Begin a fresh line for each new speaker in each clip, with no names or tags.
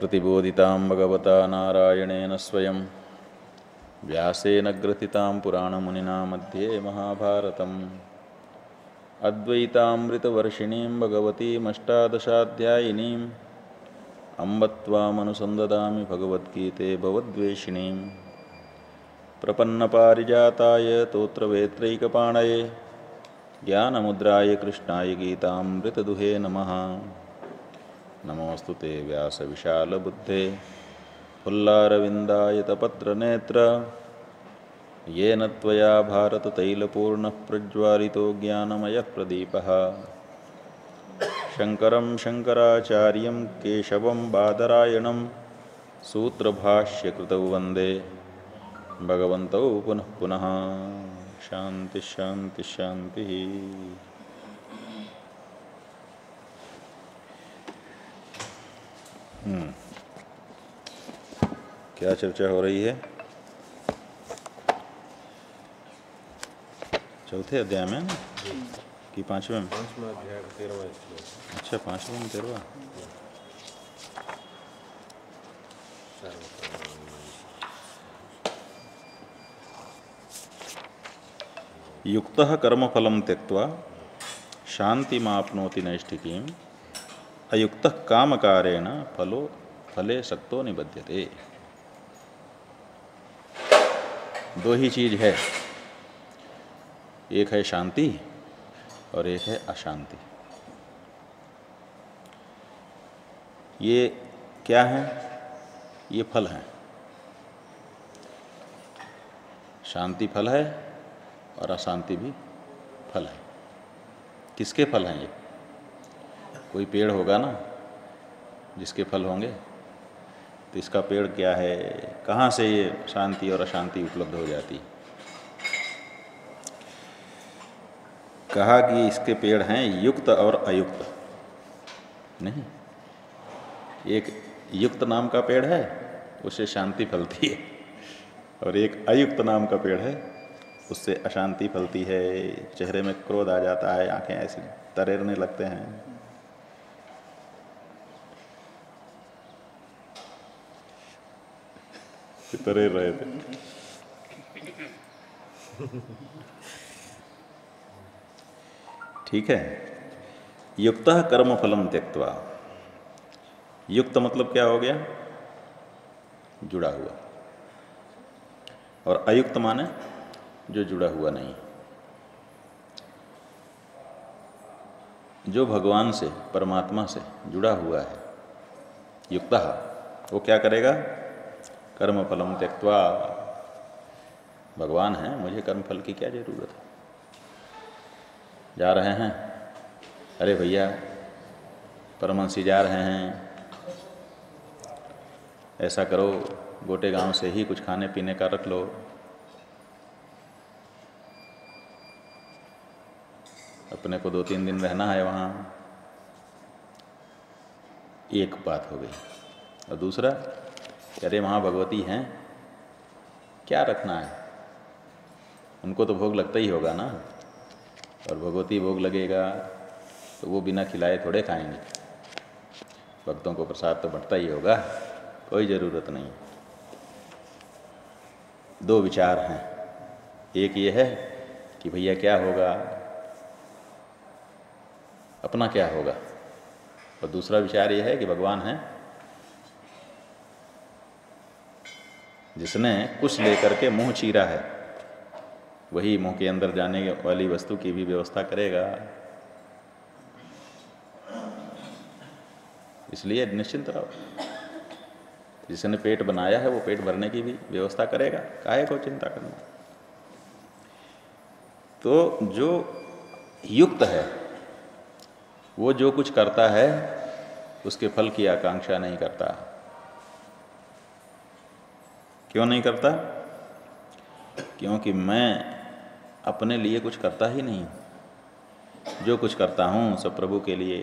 प्रतिबोधितां भगवता नारायणेन स्वयं व्यासेन ग्रथितां पुराणमुनिना मध्ये महाभारतम् अद्वैतामृतवर्षिणीं भगवतीमष्टादशाध्यायिनीम् अम्ब त्वामनुसन्ददामि भगवद्गीते भवद्वेषिणीं प्रपन्नपारिजाताय तोत्रवेत्रैकपाणये ज्ञानमुद्राय कृष्णाय गीतामृतदुहे नमः। नमोऽस्तु ते व्यासविशालबुद्धे फुल्लारविन्दायतपत्रनेत्र येन त्वया भारततैलपूर्णः प्रज्वालितो ज्ञानमयः प्रदीपः शङ्करं शङ्कराचार्यं केशवं बादरायणं सूत्रभाष्यकृतौ वन्दे भगवन्तौ पुनः पुनः। शांति शांति शांति। क्या चर्चा हो रही है? चौथे अध्याय में ना कि पांचवें में?
पांचवा अध्याय 13वां श्लोक।
अच्छा, पांचवें में 13वां। युक्तः कर्मफलं त्यक्त्वा शान्तिमाप्नोति नैष्ठिकीम् अयुक्तः कामकारेण फले सक्तो निबध्यते। दो ही चीज है, एक है शांति और एक है अशांति। ये क्या है? ये फल है। शांति फल है और अशांति भी फल है। किसके फल हैं ये? कोई पेड़ होगा ना जिसके फल होंगे, तो इसका पेड़ क्या है? कहाँ से ये शांति और अशांति उपलब्ध हो जाती? कहा कि इसके पेड़ हैं युक्त और अयुक्त। नहीं, एक युक्त नाम का पेड़ है, उससे शांति फलती है, और एक अयुक्त नाम का पेड़ है, उससे अशांति फलती है। चेहरे में क्रोध आ जाता है, आंखें ऐसे तरेरने लगते हैं। तरेर रहे थे। ठीक है। युक्तः कर्मफलम त्यक्त्वा। युक्त मतलब क्या हो गया? जुड़ा हुआ। और अयुक्त माने जो जुड़ा हुआ नहीं। जो भगवान से, परमात्मा से जुड़ा हुआ है, युक्तः, वो क्या करेगा? कर्मफलम त्यक्त्वा। भगवान है, मुझे कर्मफल की क्या जरूरत है? जा रहे हैं, अरे भैया परमहंसी जा रहे हैं, ऐसा करो गोटे गांव से ही कुछ खाने पीने का रख लो। अपने को 2-3 दिन रहना है वहाँ। एक बात हो गई। और दूसरा, अरे वहाँ भगवती हैं, क्या रखना है? उनको तो भोग लगता ही होगा ना, और भगवती भोग लगेगा तो वो बिना खिलाए थोड़े खाएंगे। भक्तों को प्रसाद तो बढ़ता ही होगा, कोई ज़रूरत नहीं। दो विचार हैं। एक ये है कि भैया क्या होगा, अपना क्या होगा, और दूसरा विचार ये है कि भगवान है, जिसने कुछ लेकर के मुंह चीरा है, वही मुंह के अंदर जाने वाली वस्तु की भी व्यवस्था करेगा। इसलिए निश्चिंत रहो। जिसने पेट बनाया है वो पेट भरने की भी व्यवस्था करेगा, काहे को चिंता करना। तो जो युक्त है वो जो कुछ करता है उसके फल की आकांक्षा नहीं करता। क्यों नहीं करता? क्योंकि मैं अपने लिए कुछ करता ही नहीं। जो कुछ करता हूँ सब प्रभु के लिए।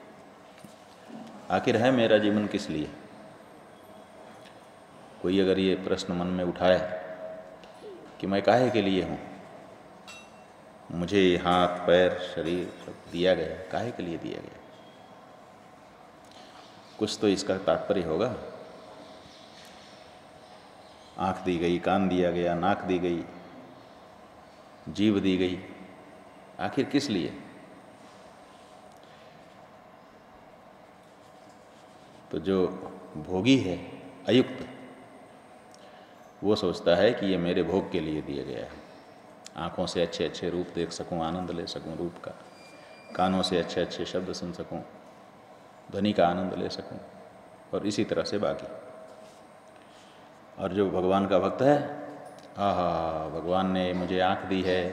आखिर है मेरा जीवन किस लिए? कोई अगर ये प्रश्न मन में उठाए कि मैं काहे के लिए हूँ, मुझे हाथ पैर शरीर सब दिया गया, काहे के लिए दिया गया? कुछ तो इसका तात्पर्य होगा। आँख दी गई, कान दिया गया, नाक दी गई, जीभ दी गई, आखिर किस लिए? तो जो भोगी है, अयुक्त, वो सोचता है कि ये मेरे भोग के लिए दिया गया है। आँखों से अच्छे अच्छे रूप देख सकूं, आनंद ले सकूं रूप का, कानों से अच्छे अच्छे शब्द सुन सकूं, ध्वनि का आनंद ले सकूं, और इसी तरह से बाकी। और जो भगवान का भक्त है, आहा, भगवान ने मुझे आँख दी है,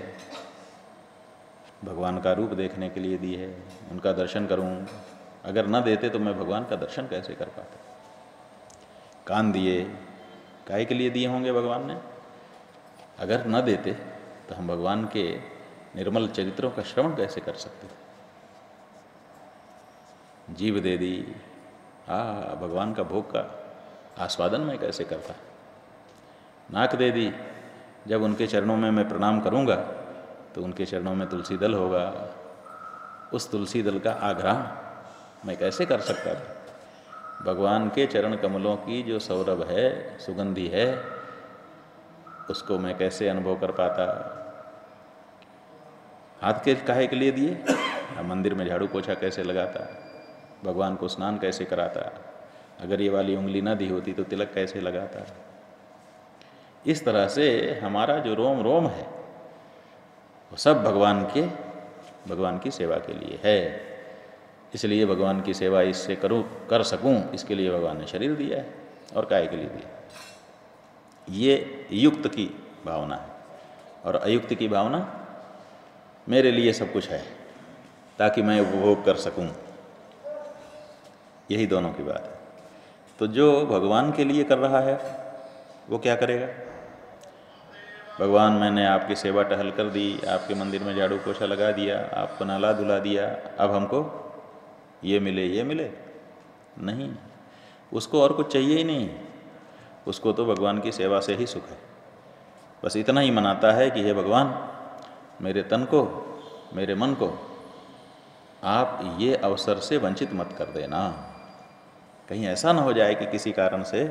भगवान का रूप देखने के लिए दी है, उनका दर्शन करूं, अगर न देते तो मैं भगवान का दर्शन कैसे कर पाता। कान दिए, काहे के लिए दिए होंगे भगवान ने? अगर न देते तो हम भगवान के निर्मल चरित्रों का श्रवण कैसे कर सकते। जीभ दे दी, भगवान का भोग का आस्वादन मैं कैसे करता। नाक दे दी, जब उनके चरणों में मैं प्रणाम करूंगा तो उनके चरणों में तुलसी दल होगा, उस तुलसी दल का आग्रहण मैं कैसे कर सकता था। भगवान के चरण कमलों की जो सौरभ है, सुगंधी है, उसको मैं कैसे अनुभव कर पाता। हाथ के काहे के लिए दिए? मंदिर में झाड़ू पोछा कैसे लगाता, भगवान को स्नान कैसे कराता, अगर ये वाली उंगली ना दी होती तो तिलक कैसे लगाता। इस तरह से हमारा जो रोम रोम है वो सब भगवान की सेवा के लिए है। इसलिए भगवान की सेवा इससे कर सकूं, इसके लिए भगवान ने शरीर दिया है। और काहे के लिए दिया? ये युक्त की भावना है, और अयुक्त की भावना मेरे लिए सब कुछ है ताकि मैं उपभोग कर सकूं। यही दोनों की बात है। तो जो भगवान के लिए कर रहा है वो क्या करेगा? भगवान, मैंने आपकी सेवा टहल कर दी, आपके मंदिर में झाड़ू पोछा लगा दिया, आपको नहला धुला दिया, अब हमको ये मिले नहीं। उसको और कुछ चाहिए ही नहीं, उसको तो भगवान की सेवा से ही सुख है। बस इतना ही मनाता है कि हे भगवान, मेरे तन को, मेरे मन को आप ये अवसर से वंचित मत कर देना। कहीं ऐसा ना हो जाए कि किसी कारण से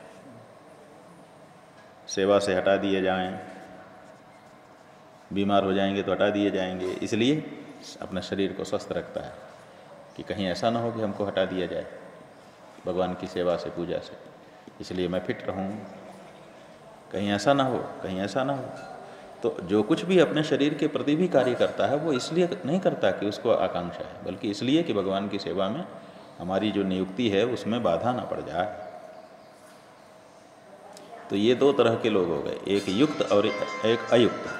सेवा से हटा दिए जाएं, बीमार हो जाएंगे तो हटा दिए जाएंगे। इसलिए अपने शरीर को स्वस्थ रखता है कि कहीं ऐसा ना हो कि हमको हटा दिया जाए भगवान की सेवा से, पूजा से। इसलिए मैं फिट रहूं, कहीं ऐसा ना हो। तो जो कुछ भी अपने शरीर के प्रति भी कार्य करता है वो इसलिए नहीं करता कि उसको आकांक्षा है, बल्कि इसलिए कि भगवान की सेवा में हमारी जो नियुक्ति है उसमें बाधा ना पड़ जाए। तो ये दो तरह के लोग हो गए, एक युक्त और एक अयुक्त।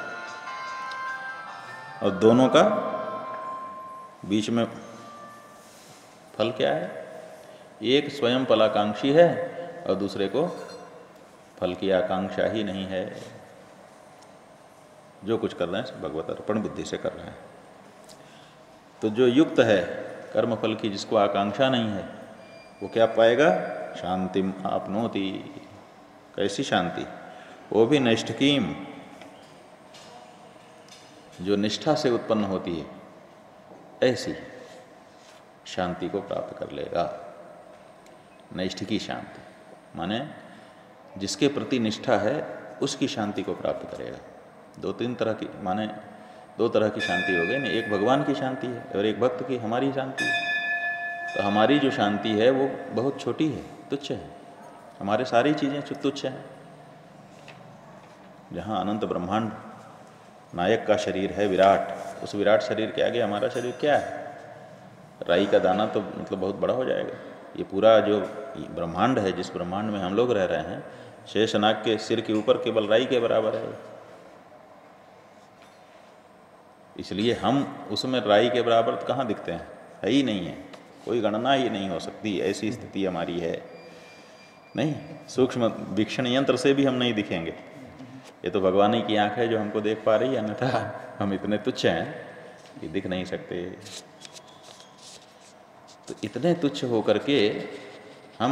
और दोनों का बीच में फल क्या है? एक स्वयं फलाकांक्षी है और दूसरे को फल की आकांक्षा ही नहीं है। जो कुछ कर रहे हैं भगवत अर्पण बुद्धि से कर रहे हैं। तो जो युक्त है कर्म फल की, जिसको आकांक्षा नहीं है, वो क्या पाएगा? शांतिम आपनोति। कैसी शांति? वो भी नैष्ठिकीम, जो निष्ठा से उत्पन्न होती है, ऐसी शांति को प्राप्त कर लेगा। नैष्ठिकी शांति माने जिसके प्रति निष्ठा है उसकी शांति को प्राप्त करेगा। दो तरह की शांति हो गई ना, एक भगवान की शांति है और एक भक्त की, हमारी शांति है। तो हमारी जो शांति है वो बहुत छोटी है, तुच्छ है। हमारे सारी चीज़ें तुच्छ हैं। जहाँ अनंत ब्रह्मांड नायक का शरीर है विराट, उस विराट शरीर के आगे हमारा शरीर क्या है? राई का दाना तो मतलब बहुत बड़ा हो जाएगा। ये पूरा जो ब्रह्मांड है, जिस ब्रह्मांड में हम लोग रह रहे हैं, शेषनाग के सिर के ऊपर केवल राई के बराबर है। इसलिए हम उसमें राई के बराबर तो कहाँ दिखते हैं? है ही नहीं है, कोई गणना ही नहीं हो सकती। ऐसी स्थिति हमारी है। नहीं, सूक्ष्म वीक्षण यंत्र से भी हम नहीं दिखेंगे। ये तो भगवान ही की आंख है जो हमको देख पा रही है, अन्यथा हम इतने तुच्छ हैं कि दिख नहीं सकते। तो इतने तुच्छ होकर के हम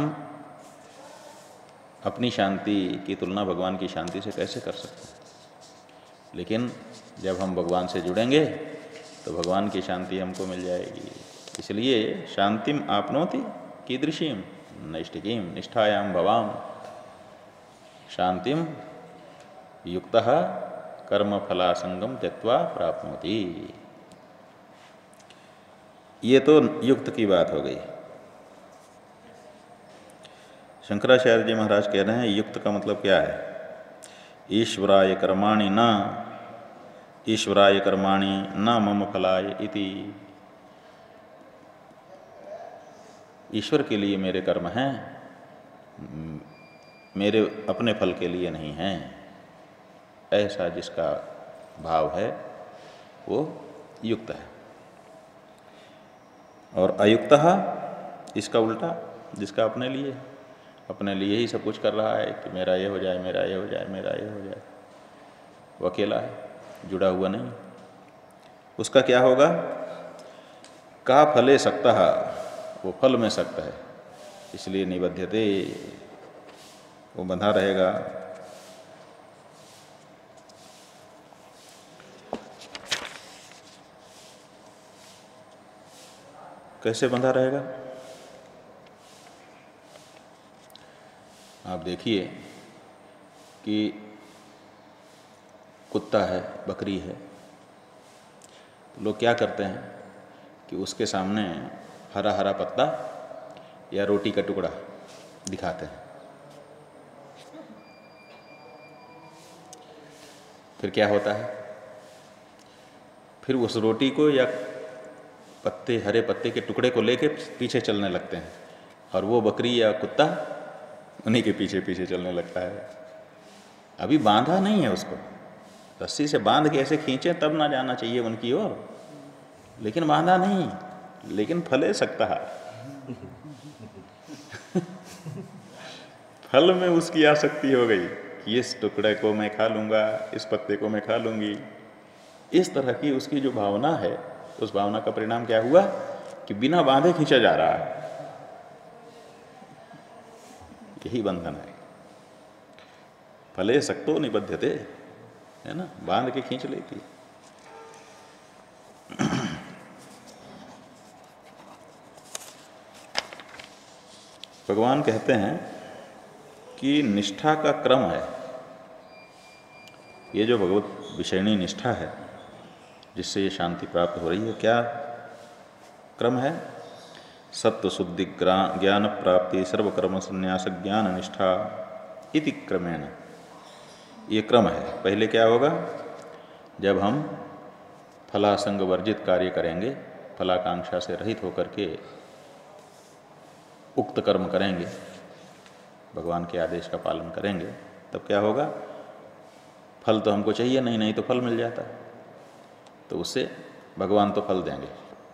अपनी शांति की तुलना भगवान की शांति से कैसे कर सकते हैं? लेकिन जब हम भगवान से जुड़ेंगे तो भगवान की शांति हमको मिल जाएगी। इसलिए शांतिम आपनोति कीदृशीं नैष्ठिकीं निष्ठायां भवाम शांतिम युक्तः कर्मफलासंगम त्यक्त्वा प्राप्नोति। ये तो युक्त की बात हो गई। शंकराचार्य जी महाराज कह रहे हैं युक्त का मतलब क्या है? ईश्वराय कर्माणि न ईश्वराय कर्माणि न मम फलाय इति। ईश्वर के लिए मेरे कर्म हैं, मेरे अपने फल के लिए नहीं हैं, ऐसा जिसका भाव है वो युक्त है। और अयुक्तः इसका उल्टा, जिसका अपने लिए ही सब कुछ कर रहा है कि मेरा ये हो जाए, मेरा ये हो जाए, मेरा ये हो जाए, वो अकेला है, जुड़ा हुआ नहीं, उसका क्या होगा? का फले सक्तः, वो फल में सक्त है, इसलिए निबध्यते, वो बंधा रहेगा। कैसे बंधा रहेगा? आप देखिए कि कुत्ता है, बकरी है, तो लोग क्या करते हैं कि उसके सामने हरा हरा पत्ता या रोटी का टुकड़ा दिखाते हैं। फिर क्या होता है? फिर उस रोटी को या पत्ते, हरे पत्ते के टुकड़े को लेके पीछे चलने लगते हैं, और वो बकरी या कुत्ता उन्हीं के पीछे पीछे चलने लगता है। अभी बांधा नहीं है उसको, रस्सी से बांध के ऐसे खींचे तब ना जाना चाहिए उनकी ओर, लेकिन बांधा नहीं, लेकिन फले सकता है। फल में उसकी आसक्ति हो गई कि इस टुकड़े को मैं खा लूँगा, इस पत्ते को मैं खा लूँगी। इस तरह की उसकी जो भावना है, उस भावना का परिणाम क्या हुआ कि बिना बांधे खींचा जा रहा है। यही बंधन है। फले सक्तो निबध्यते, है ना, बांध के खींच लेती। भगवान कहते हैं कि निष्ठा का क्रम है, ये जो भगवत विषयणी निष्ठा है जिससे ये शांति प्राप्त हो रही है, क्या क्रम है? सत्व शुद्धि ज्ञान प्राप्ति सर्वकर्म संन्यास ज्ञान निष्ठा इति क्रमेण, ये क्रम है। पहले क्या होगा? जब हम फलासंग वर्जित कार्य करेंगे, फलाकांक्षा से रहित होकर के उक्त कर्म करेंगे, भगवान के आदेश का पालन करेंगे, तब क्या होगा? फल तो हमको चाहिए नहीं, नहीं तो फल मिल जाता, तो उससे भगवान तो फल देंगे,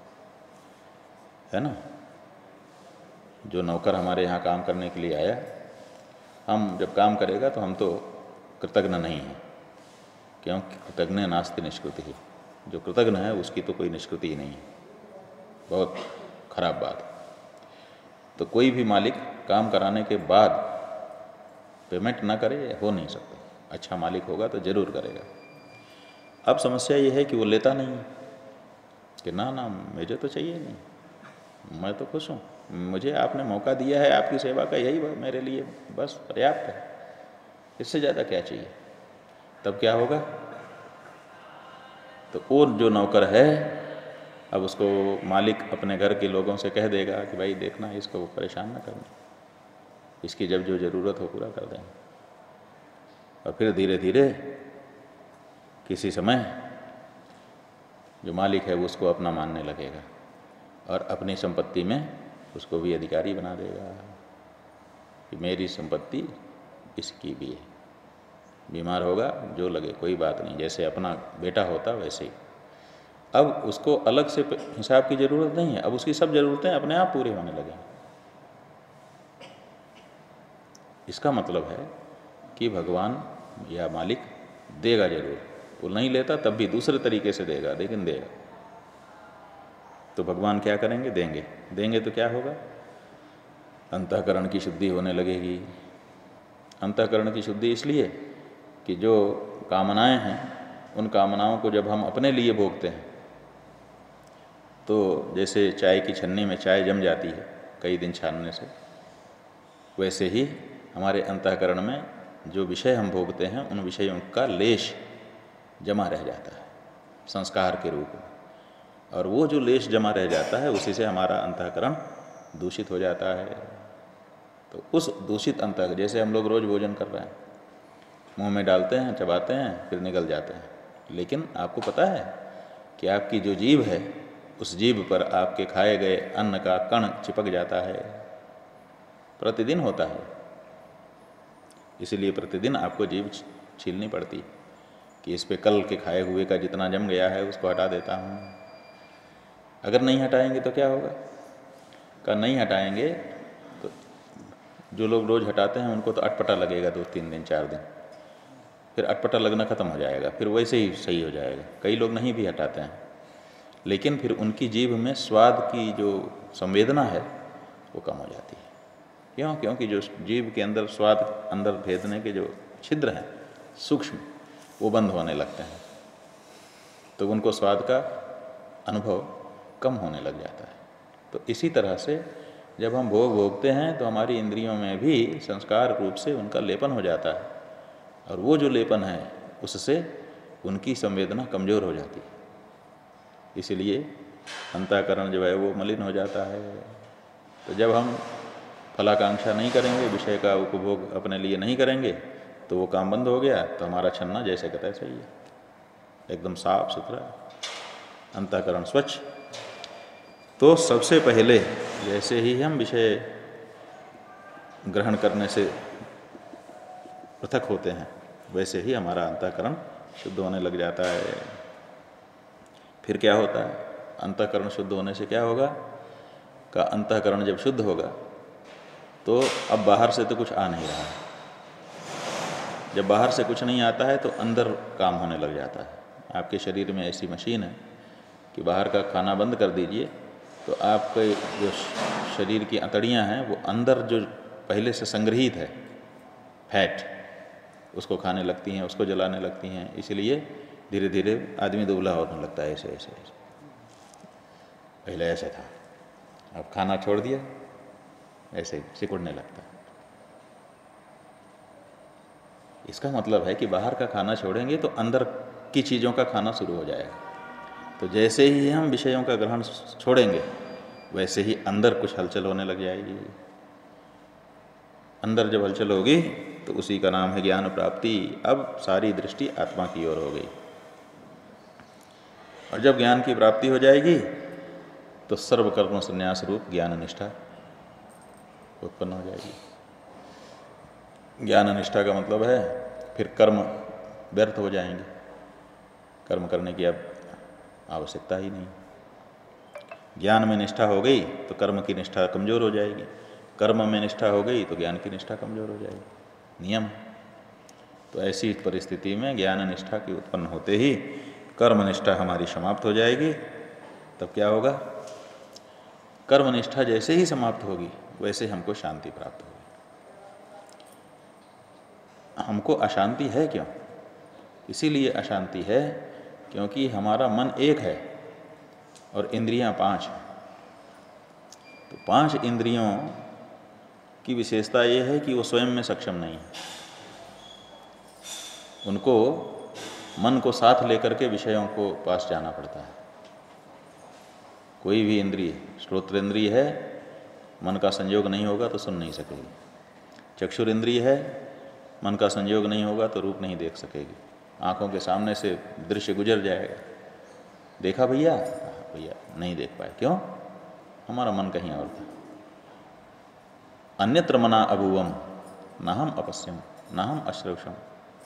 है ना। जो नौकर हमारे यहाँ काम करने के लिए आया, हम जब काम करेगा तो हम तो कृतज्ञ नहीं हैं, क्योंकि कृतज्ञ नास्ति निष्कृति ही, जो कृतज्ञ है उसकी तो कोई निष्कृति ही नहीं है। बहुत खराब बात। तो कोई भी मालिक काम कराने के बाद पेमेंट ना करे, हो नहीं सकता। अच्छा मालिक होगा तो जरूर करेगा। अब समस्या ये है कि वो लेता नहीं है कि ना ना मुझे तो चाहिए नहीं, मैं तो खुश हूँ, मुझे आपने मौका दिया है आपकी सेवा का, यही मेरे लिए बस पर्याप्त है, इससे ज़्यादा क्या चाहिए। तब क्या होगा? तो और जो नौकर है, अब उसको मालिक अपने घर के लोगों से कह देगा कि भाई देखना, इसको परेशान ना करना, इसकी जब जो ज़रूरत हो पूरा कर देंगे। और फिर धीरे धीरे किसी समय जो मालिक है वो उसको अपना मानने लगेगा और अपनी संपत्ति में उसको भी अधिकारी बना देगा कि मेरी संपत्ति इसकी भी है। बीमार होगा जो लगे, कोई बात नहीं, जैसे अपना बेटा होता वैसे ही। अब उसको अलग से हिसाब की ज़रूरत नहीं है, अब उसकी सब ज़रूरतें अपने आप पूरी होने लगें। इसका मतलब है कि भगवान या मालिक देगा जरूर, वो नहीं लेता तब भी दूसरे तरीके से देगा, लेकिन देगा। तो भगवान क्या करेंगे? देंगे। देंगे तो क्या होगा? अंतःकरण की शुद्धि होने लगेगी। अंतःकरण की शुद्धि इसलिए कि जो कामनाएं हैं, उन कामनाओं को जब हम अपने लिए भोगते हैं, तो जैसे चाय की छन्नी में चाय जम जाती है, कई दिन छानने से, वैसे ही हमारे अंतःकरण में जो विषय हम भोगते हैं उन विषयों का लेश जमा रह जाता है संस्कार के रूप में, और वो जो लेश जमा रह जाता है उसी से हमारा अंतःकरण दूषित हो जाता है। तो उस दूषित अंतःकरण, जैसे हम लोग रोज़ भोजन कर रहे हैं, मुंह में डालते हैं, चबाते हैं, फिर निकल जाते हैं, लेकिन आपको पता है कि आपकी जो जीभ है उस जीभ पर आपके खाए गए अन्न का कण चिपक जाता है, प्रतिदिन होता है। इसलिए प्रतिदिन आपको जीभ छीलनी पड़ती है कि इस पे कल के खाए हुए का जितना जम गया है उसको हटा देता हूँ। अगर नहीं हटाएंगे तो क्या होगा? का नहीं हटाएंगे तो जो लोग रोज़ हटाते हैं उनको तो अटपटा लगेगा 2-3 दिन 4 दिन, फिर अटपटा लगना ख़त्म हो जाएगा, फिर वैसे ही सही हो जाएगा। कई लोग नहीं भी हटाते हैं, लेकिन फिर उनकी जीभ में स्वाद की जो संवेदना है वो कम हो जाती है। क्यों? क्योंकि जो जीभ के अंदर स्वाद अंदर भेदने के जो छिद्र हैं सूक्ष्म, वो बंद होने लगते हैं, तो उनको स्वाद का अनुभव कम होने लग जाता है। तो इसी तरह से जब हम भोग भोगते हैं तो हमारी इंद्रियों में भी संस्कार रूप से उनका लेपन हो जाता है, और वो जो लेपन है उससे उनकी संवेदना कमज़ोर हो जाती है। इसीलिए अंतःकरण जो है वो मलिन हो जाता है। तो जब हम फलाकांक्षा नहीं करेंगे, विषय का उपभोग अपने लिए नहीं करेंगे, तो वो काम बंद हो गया, तो हमारा छन्ना जैसे कहता है सही है, एकदम साफ सुथरा, अंतःकरण स्वच्छ। तो सबसे पहले जैसे ही हम विषय ग्रहण करने से पृथक होते हैं वैसे ही हमारा अंतःकरण शुद्ध होने लग जाता है। फिर क्या होता है? अंतःकरण शुद्ध होने से क्या होगा? का अंतःकरण जब शुद्ध होगा तो अब बाहर से तो कुछ आ नहीं रहा है। जब बाहर से कुछ नहीं आता है तो अंदर काम होने लग जाता है। आपके शरीर में ऐसी मशीन है कि बाहर का खाना बंद कर दीजिए तो आपके जो शरीर की अंतड़ियाँ हैं वो अंदर जो पहले से संग्रहित है फैट, उसको खाने लगती हैं, उसको जलाने लगती हैं। इसलिए धीरे धीरे आदमी दुबला होने लगता है। ऐसे ऐसे ऐसे पहले ऐसे था, अब खाना छोड़ दिया, ऐसे सिकुड़ने लगता है। इसका मतलब है कि बाहर का खाना छोड़ेंगे तो अंदर की चीज़ों का खाना शुरू हो जाएगा। तो जैसे ही हम विषयों का ग्रहण छोड़ेंगे वैसे ही अंदर कुछ हलचल होने लग जाएगी। अंदर जब हलचल होगी तो उसी का नाम है ज्ञान प्राप्ति। अब सारी दृष्टि आत्मा की ओर हो गई, और जब ज्ञान की प्राप्ति हो जाएगी तो सर्वकर्म संन्यास रूप ज्ञान निष्ठा उत्पन्न हो जाएगी। ज्ञान निष्ठा का मतलब है फिर कर्म व्यर्थ हो जाएंगे, कर्म करने की अब आवश्यकता ही नहीं। ज्ञान में निष्ठा हो गई तो कर्म की निष्ठा कमज़ोर हो जाएगी, कर्म में निष्ठा हो गई तो ज्ञान की निष्ठा कमज़ोर हो जाएगी। नियम। तो ऐसी परिस्थिति में ज्ञान निष्ठा की उत्पन्न होते ही कर्म निष्ठा हमारी समाप्त हो जाएगी। तब क्या होगा? कर्म निष्ठा जैसे ही समाप्त होगी वैसे हमको शांति प्राप्त होगी। हमको अशांति है क्यों? इसीलिए अशांति है क्योंकि हमारा मन एक है और इंद्रियां 5 हैं। तो 5 इंद्रियों की विशेषता ये है कि वो स्वयं में सक्षम नहीं है। उनको मन को साथ लेकर के विषयों को पास जाना पड़ता है। कोई भी इंद्रिय, श्रोत्र इंद्रिय है, मन का संयोग नहीं होगा तो सुन नहीं सकेगी। चक्षुर इंद्रिय है, मन का संयोग नहीं होगा तो रूप नहीं देख सकेगी। आँखों के सामने से दृश्य गुजर जाएगा, देखा भैया, भैया नहीं देख पाए। क्यों? हमारा मन कहीं और था। अन्यत्र मना अभुवम न हम अपश्यम न हम अश्रवशम।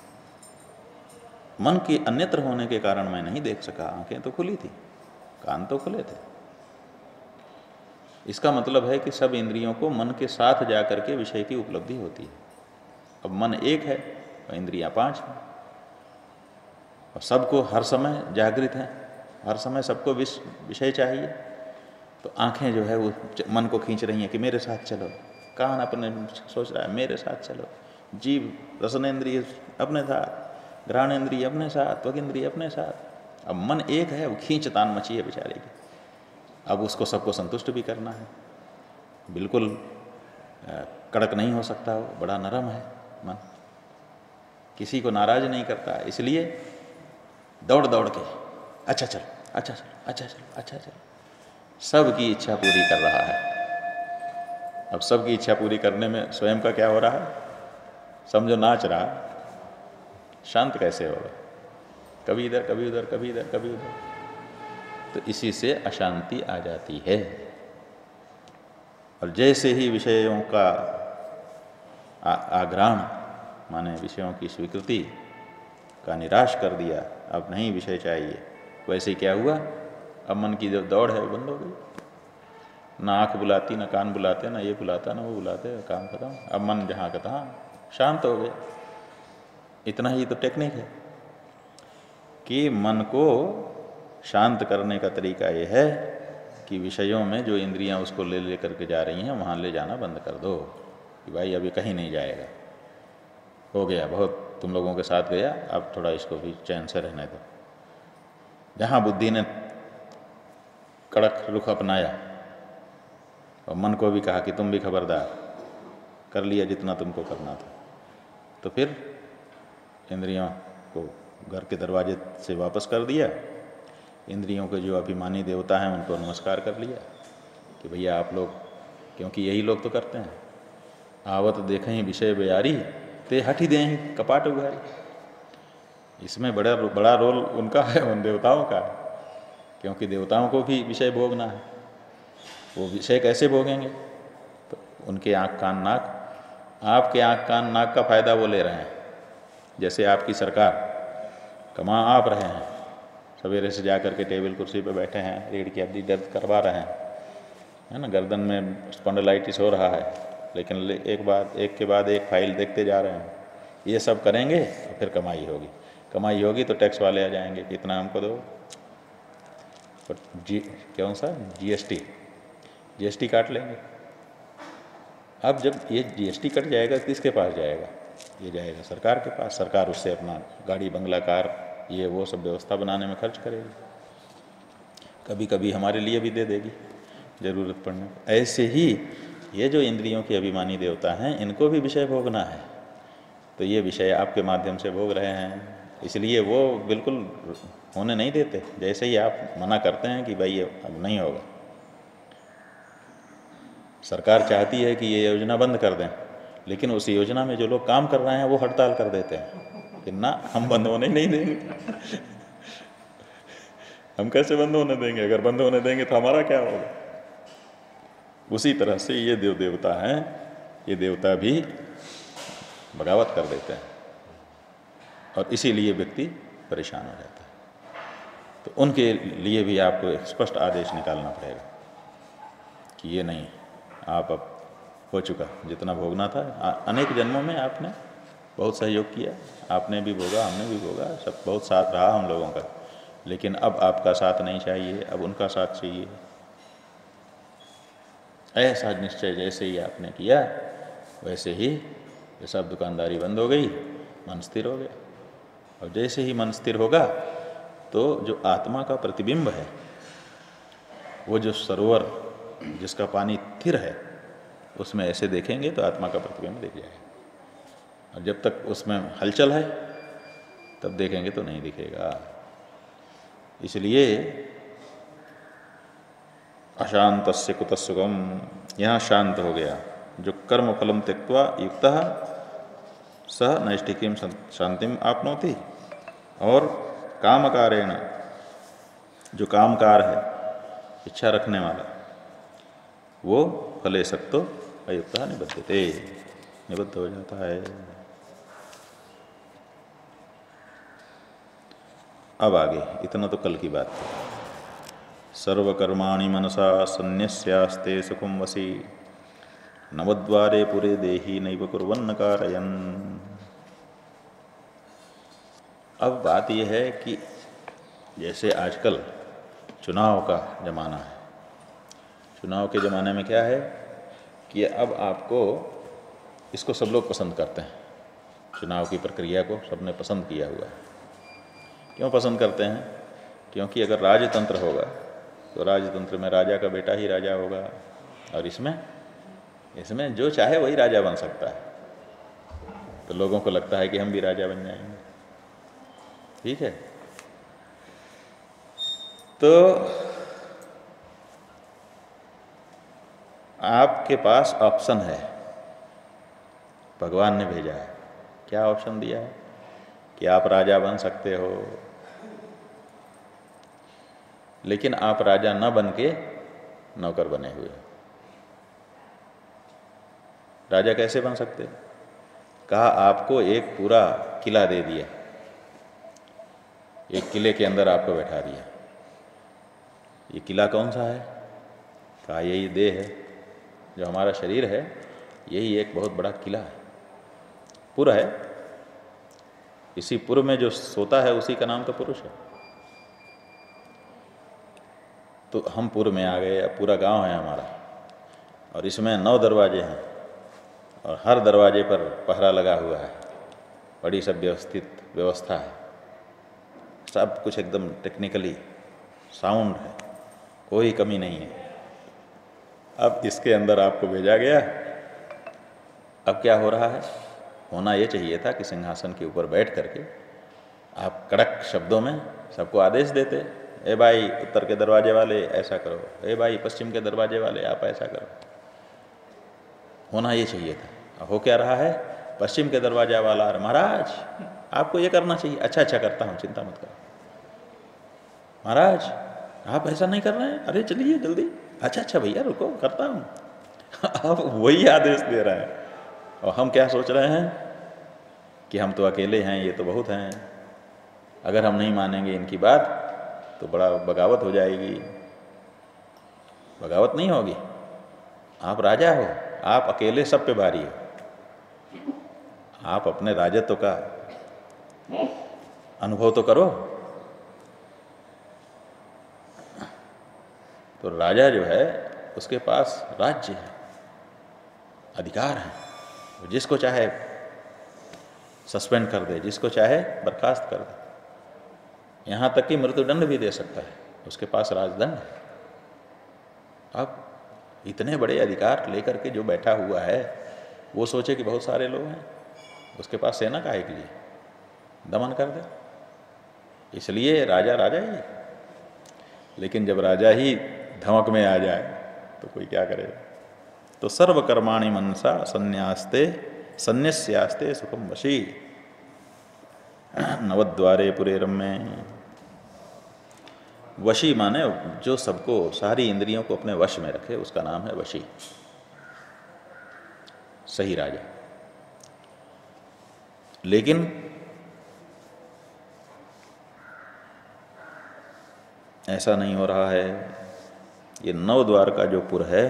मन के अन्यत्र होने के कारण मैं नहीं देख सका। आंखें तो खुली थी, कान तो खुले थे। इसका मतलब है कि सब इंद्रियों को मन के साथ जाकर के विषय की उपलब्धि होती है। अब मन एक है और इंद्रियां 5 हैं, और सबको हर समय जागृत हैं, हर समय सबको विषय चाहिए। तो आंखें जो है वो मन को खींच रही हैं कि मेरे साथ चलो, कान अपने सोच रहा है मेरे साथ चलो, जीव रसनेन्द्रिय अपने साथ, घ्राणेन्द्रिय अपने साथ, त्वक इंद्रिय अपने साथ। अब मन एक है, वो खींच तान मची है बेचारे की। अब उसको सबको संतुष्ट भी करना है। बिल्कुल कड़क नहीं हो सकता, वो बड़ा नरम है मन, किसी को नाराज नहीं करता। इसलिए दौड़ दौड़ के अच्छा चल, अच्छा चल, अच्छा चल, अच्छा चल, सबकी इच्छा पूरी कर रहा है। अब सबकी इच्छा पूरी करने में स्वयं का क्या हो रहा है? समझो नाच रहा, शांत कैसे होगा? कभी इधर कभी उधर, कभी इधर कभी उधर, तो इसी से अशांति आ जाती है। और जैसे ही विषयों का आग्रहण माने विषयों की स्वीकृति का निराश कर दिया, अब नहीं विषय चाहिए, वैसे ही क्या हुआ? अब मन की जो दौड़ है वो बंद हो गई। ना आँख बुलाती, ना कान बुलाते, ना ये बुलाता, ना वो बुलाते, काम खत्म। अब मन जहाँ का तहाँ शांत हो गया। इतना ही तो टेक्निक है कि मन को शांत करने का तरीका ये है कि विषयों में जो इंद्रियां उसको ले ले करके जा रही हैं वहाँ ले जाना बंद कर दो कि भाई अभी कहीं नहीं जाएगा, हो गया, बहुत तुम लोगों के साथ गया, अब थोड़ा इसको भी चैन से रहने दो। जहाँ बुद्धि ने कड़क रुख अपनाया और मन को भी कहा कि तुम भी खबरदार, कर लिया जितना तुमको करना था, तो फिर इंद्रियों को घर के दरवाजे से वापस कर दिया। इंद्रियों के जो अभिमानी देवता हैं उनको नमस्कार कर लिया कि भैया आप लोग, क्योंकि यही लोग तो करते हैं, आवत देखें विषय बेयारी ते हठी दें कपाट उघारी। इसमें बड़ा रोल उनका है, उन देवताओं का, क्योंकि देवताओं को भी विषय भोगना है। वो विषय कैसे भोगेंगे? तो उनके आँख कान नाक, आपके आँख कान नाक का फायदा वो ले रहे हैं। जैसे आपकी सरकार कमा आप रहे हैं, सवेरे से जा कर के टेबल कुर्सी पे बैठे हैं, रीढ़ की हड्डी दर्द करवा रहे हैं, है ना, गर्दन में स्पॉन्डिलाइटिस हो रहा है, लेकिन एक के बाद एक फाइल देखते जा रहे हैं। ये सब करेंगे तो फिर कमाई होगी, कमाई होगी तो टैक्स वाले आ जाएंगे कि इतना हमको दो, कौन सा जीएसटी काट लेंगे। अब जब ये जीएसटी कट जाएगा किसके पास जाएगा? ये जाएगा सरकार के पास। सरकार उससे अपना गाड़ी बंगला कार ये वो सब व्यवस्था बनाने में खर्च करेगी, कभी कभी हमारे लिए भी दे देगी ज़रूरत पड़ने पर। ऐसे ही ये जो इंद्रियों के अभिमानी देवता हैं इनको भी विषय भोगना है, तो ये विषय आपके माध्यम से भोग रहे हैं, इसलिए वो बिल्कुल होने नहीं देते। जैसे ही आप मना करते हैं कि भाई ये अब नहीं होगा, सरकार चाहती है कि ये योजना बंद कर दें, लेकिन उस योजना में जो लोग काम कर रहे हैं वो हड़ताल कर देते हैं कि ना हम बंद होने नहीं देंगे। हम कैसे बंद होने देंगे? अगर बंद होने देंगे तो हमारा क्या होगा? उसी तरह से ये देवता हैं, ये देवता भी बगावत कर देते हैं और इसीलिए व्यक्ति परेशान हो जाता है। तो उनके लिए भी आपको एक स्पष्ट आदेश निकालना पड़ेगा कि ये नहीं, आप अब हो चुका, जितना भोगना था अनेक जन्मों में आपने बहुत सहयोग किया, आपने भी भोगा, हमने भी भोगा, सब बहुत साथ रहा हम लोगों का, लेकिन अब आपका साथ नहीं चाहिए, अब उनका साथ चाहिए। ऐसा निश्चय जैसे ही आपने किया वैसे ही ये सब दुकानदारी बंद हो गई, मन स्थिर हो गया। और जैसे ही मन स्थिर होगा तो जो आत्मा का प्रतिबिंब है, वो जो सरोवर जिसका पानी स्थिर है, उसमें ऐसे देखेंगे तो आत्मा का प्रतिबिंब दिख जाएगा। और जब तक उसमें हलचल है तब देखेंगे तो नहीं दिखेगा। इसलिए अशांतस्य कुतः सुखम, यहाँ शांत हो गया। जो कर्म फलम त्यक्त्वा युक्तः सह नैष्ठिकीं शांतिम आपनोति। और कामकारेण, जो कामकार है, इच्छा रखने वाला, वो फले सक्तो अयुक्तः निबध्यते, निबद्ध हो जाता है। अब आगे, इतना तो कल की बात थी। सर्वकर्माणि मनसा सन्न्यस्यास्ते सुखं वसी, नवद्वारे पुरे देहि नैव कुर्वन्न कारयन्। अब बात यह है कि जैसे आजकल चुनाव का ज़माना है, चुनाव के ज़माने में क्या है कि अब आपको इसको सब लोग पसंद करते हैं, चुनाव की प्रक्रिया को सबने पसंद किया हुआ है। क्यों पसंद करते हैं? क्योंकि अगर राजतंत्र होगा तो राजतंत्र में राजा का बेटा ही राजा होगा, और इसमें इसमें जो चाहे वही राजा बन सकता है। तो लोगों को लगता है कि हम भी राजा बन जाएंगे। ठीक है, तो आपके पास ऑप्शन है, भगवान ने भेजा है। क्या ऑप्शन दिया है कि आप राजा बन सकते हो, लेकिन आप राजा न बन के नौकर बने हुए हो। राजा कैसे बन सकते? कहा आपको एक पूरा किला दे दिया, एक किले के अंदर आपको बैठा दिया। ये किला कौन सा है? कहा यही देह है, जो हमारा शरीर है, यही एक बहुत बड़ा किला है, पुर है। इसी पुर में जो सोता है उसी का नाम तो पुरुष है। तो हम पुर में आ गए, अब पूरा गांव है हमारा, और इसमें 9 दरवाजे हैं, और हर दरवाजे पर पहरा लगा हुआ है। बड़ी सब व्यवस्थित व्यवस्था है, सब कुछ एकदम टेक्निकली साउंड है, कोई कमी नहीं है। अब इसके अंदर आपको भेजा गया। अब क्या हो रहा है? होना ये चाहिए था कि सिंहासन के ऊपर बैठ करके आप कड़क शब्दों में सबको आदेश देते, ए भाई उत्तर के दरवाजे वाले ऐसा करो, ए भाई पश्चिम के दरवाजे वाले आप ऐसा करो। होना ये चाहिए था। हो क्या रहा है? पश्चिम के दरवाजा वाला, महाराज आपको ये करना चाहिए। अच्छा अच्छा करता हूँ, चिंता मत करो। महाराज आप ऐसा नहीं कर रहे हैं, अरे चलिए जल्दी। अच्छा अच्छा भैया रुको, करता हूँ। अब वही आदेश दे रहा है, और हम क्या सोच रहे हैं कि हम तो अकेले हैं, ये तो बहुत हैं, अगर हम नहीं मानेंगे इनकी बात तो बड़ा बगावत हो जाएगी। बगावत नहीं होगी, आप राजा हो, आप अकेले सब पे भारी हो, आप अपने राजत्व का अनुभव तो करो। तो राजा जो है उसके पास राज्य है, अधिकार है, वो जिसको चाहे सस्पेंड कर दे, जिसको चाहे बर्खास्त कर दे, यहाँ तक कि मृत्युदंड भी दे सकता है, उसके पास राजदंड है। अब इतने बड़े अधिकार लेकर के जो बैठा हुआ है वो सोचे कि बहुत सारे लोग हैं, उसके पास सेना काहे के लिए, दमन कर दे। इसलिए राजा राजा ही। लेकिन जब राजा ही धमक में आ जाए तो कोई क्या करेगा? तो सर्वकर्माणि मनसा संन्यास्ते संन्यस्यास्ते सुखम वशी नवद्वारे पुरे रम्ये। वशी माने जो सबको, सारी इंद्रियों को अपने वश में रखे, उसका नाम है वशी, सही राजा। लेकिन ऐसा नहीं हो रहा है। ये 9 द्वार का जो पुर है,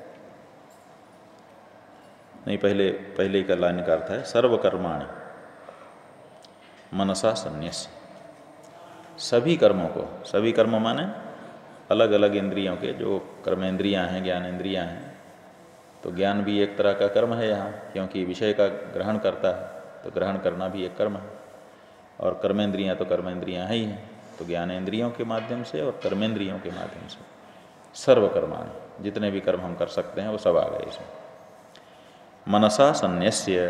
नहीं पहले का लाइन का अर्थ है सर्वकर्माणि मनसा संन्यस्य। सभी कर्मों को, सभी कर्म माने अलग अलग इंद्रियों के जो कर्मेंद्रियां हैं, ज्ञानेंद्रियां हैं, तो ज्ञान भी एक तरह का कर्म है यहाँ, क्योंकि विषय का ग्रहण करता है, तो ग्रहण करना भी एक कर्म है। और कर्मेंद्रियां तो कर्मेंद्रियां ही हैं, तो ज्ञानेंद्रियों के माध्यम से और कर्मेंद्रियों के माध्यम से सर्वकर्माणि, जितने भी कर्म हम कर सकते हैं वो सब आ गए इसमें। मनसा संन्यस्य,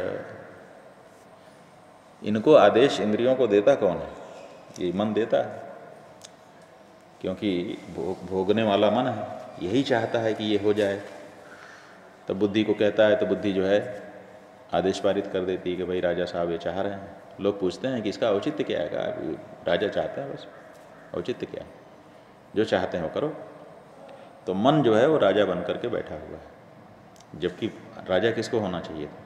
इनको आदेश इंद्रियों को देता कौन है? ये मन देता है, क्योंकि भोगने वाला मन है, यही चाहता है कि ये हो जाए। तब बुद्धि को कहता है, तो बुद्धि जो है आदेश पारित कर देती है कि भाई राजा साहब ये चाह रहे हैं। लोग पूछते हैं कि इसका औचित्य क्या है? कहा राजा चाहता है, बस औचित्य क्या है? जो चाहते हैं वो करो। तो मन जो है वो राजा बन करके बैठा हुआ है, जबकि राजा किसको होना चाहिए था?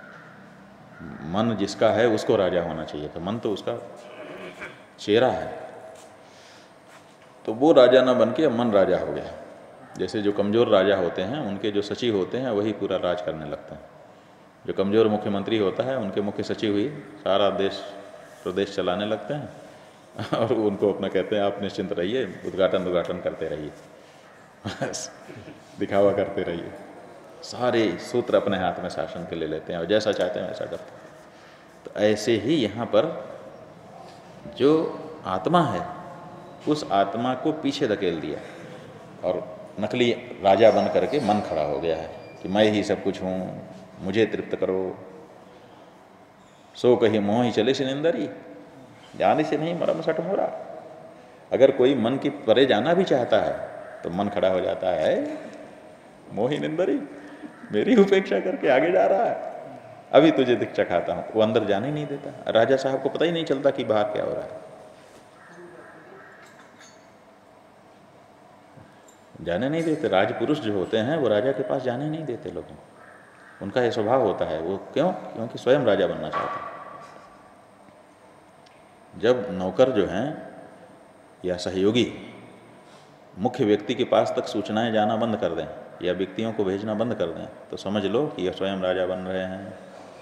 मन जिसका है उसको राजा होना चाहिए था, मन तो उसका चेहरा है। तो वो राजा ना बन के मन राजा हो गया। जैसे जो कमज़ोर राजा होते हैं उनके जो सचिव होते हैं वही पूरा राज करने लगते हैं। जो कमज़ोर मुख्यमंत्री होता है उनके मुख्य सचिव ही सारा देश प्रदेश चलाने लगते हैं, और उनको अपना कहते हैं आप निश्चिंत रहिए, उद्घाटन करते रहिए, बस दिखावा करते रहिए, सारे सूत्र अपने हाथ में शासन के ले लेते हैं और जैसा चाहते हैं वैसा करते हैं। तो ऐसे ही यहाँ पर जो आत्मा है उस आत्मा को पीछे धकेल दिया और नकली राजा बन करके मन खड़ा हो गया है कि मैं ही सब कुछ हूँ, मुझे तृप्त करो। सो कही मोह ही चले सिनिंदरी, जाने से नहीं मरम सट मोरा। अगर कोई मन की परे जाना भी चाहता है तो मन खड़ा हो जाता है, मोही निंदरी, मेरी उपेक्षा करके आगे जा रहा है, अभी तुझे दीक्षा खाता हूँ। वो अंदर जाने ही नहीं देता। राजा साहब को पता ही नहीं चलता कि बाहर क्या हो रहा है, जाने नहीं देते। राजपुरुष जो होते हैं वो राजा के पास जाने नहीं देते लोगों को। उनका ये स्वभाव होता है। वो क्यों? क्योंकि स्वयं राजा बनना चाहते हैं। जब नौकर जो हैं या सहयोगी मुख्य व्यक्ति के पास तक सूचनाएं जाना बंद कर दें या व्यक्तियों को भेजना बंद कर दें तो समझ लो कि यह स्वयं राजा बन रहे हैं।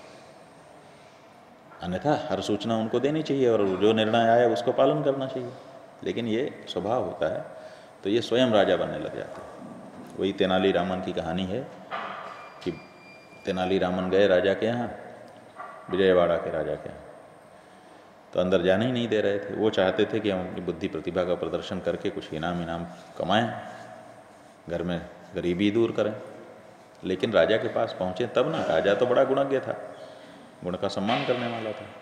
अन्यथा हर सूचना उनको देनी चाहिए और जो निर्णय आए उसको पालन करना चाहिए, लेकिन ये स्वभाव होता है तो ये स्वयं राजा बनने लग जाते हैं। वही तेनाली रामन की कहानी है कि तेनाली रामन गए राजा के यहाँ, विजयवाड़ा के राजा के यहाँ, तो अंदर जाने ही नहीं दे रहे थे। वो चाहते थे कि हम अपनी बुद्धि प्रतिभा का प्रदर्शन करके कुछ इनाम कमाएं, घर में गरीबी दूर करें। लेकिन राजा के पास पहुँचे तब ना, राजा तो बड़ा गुणज्ञ था, गुण का सम्मान करने वाला था।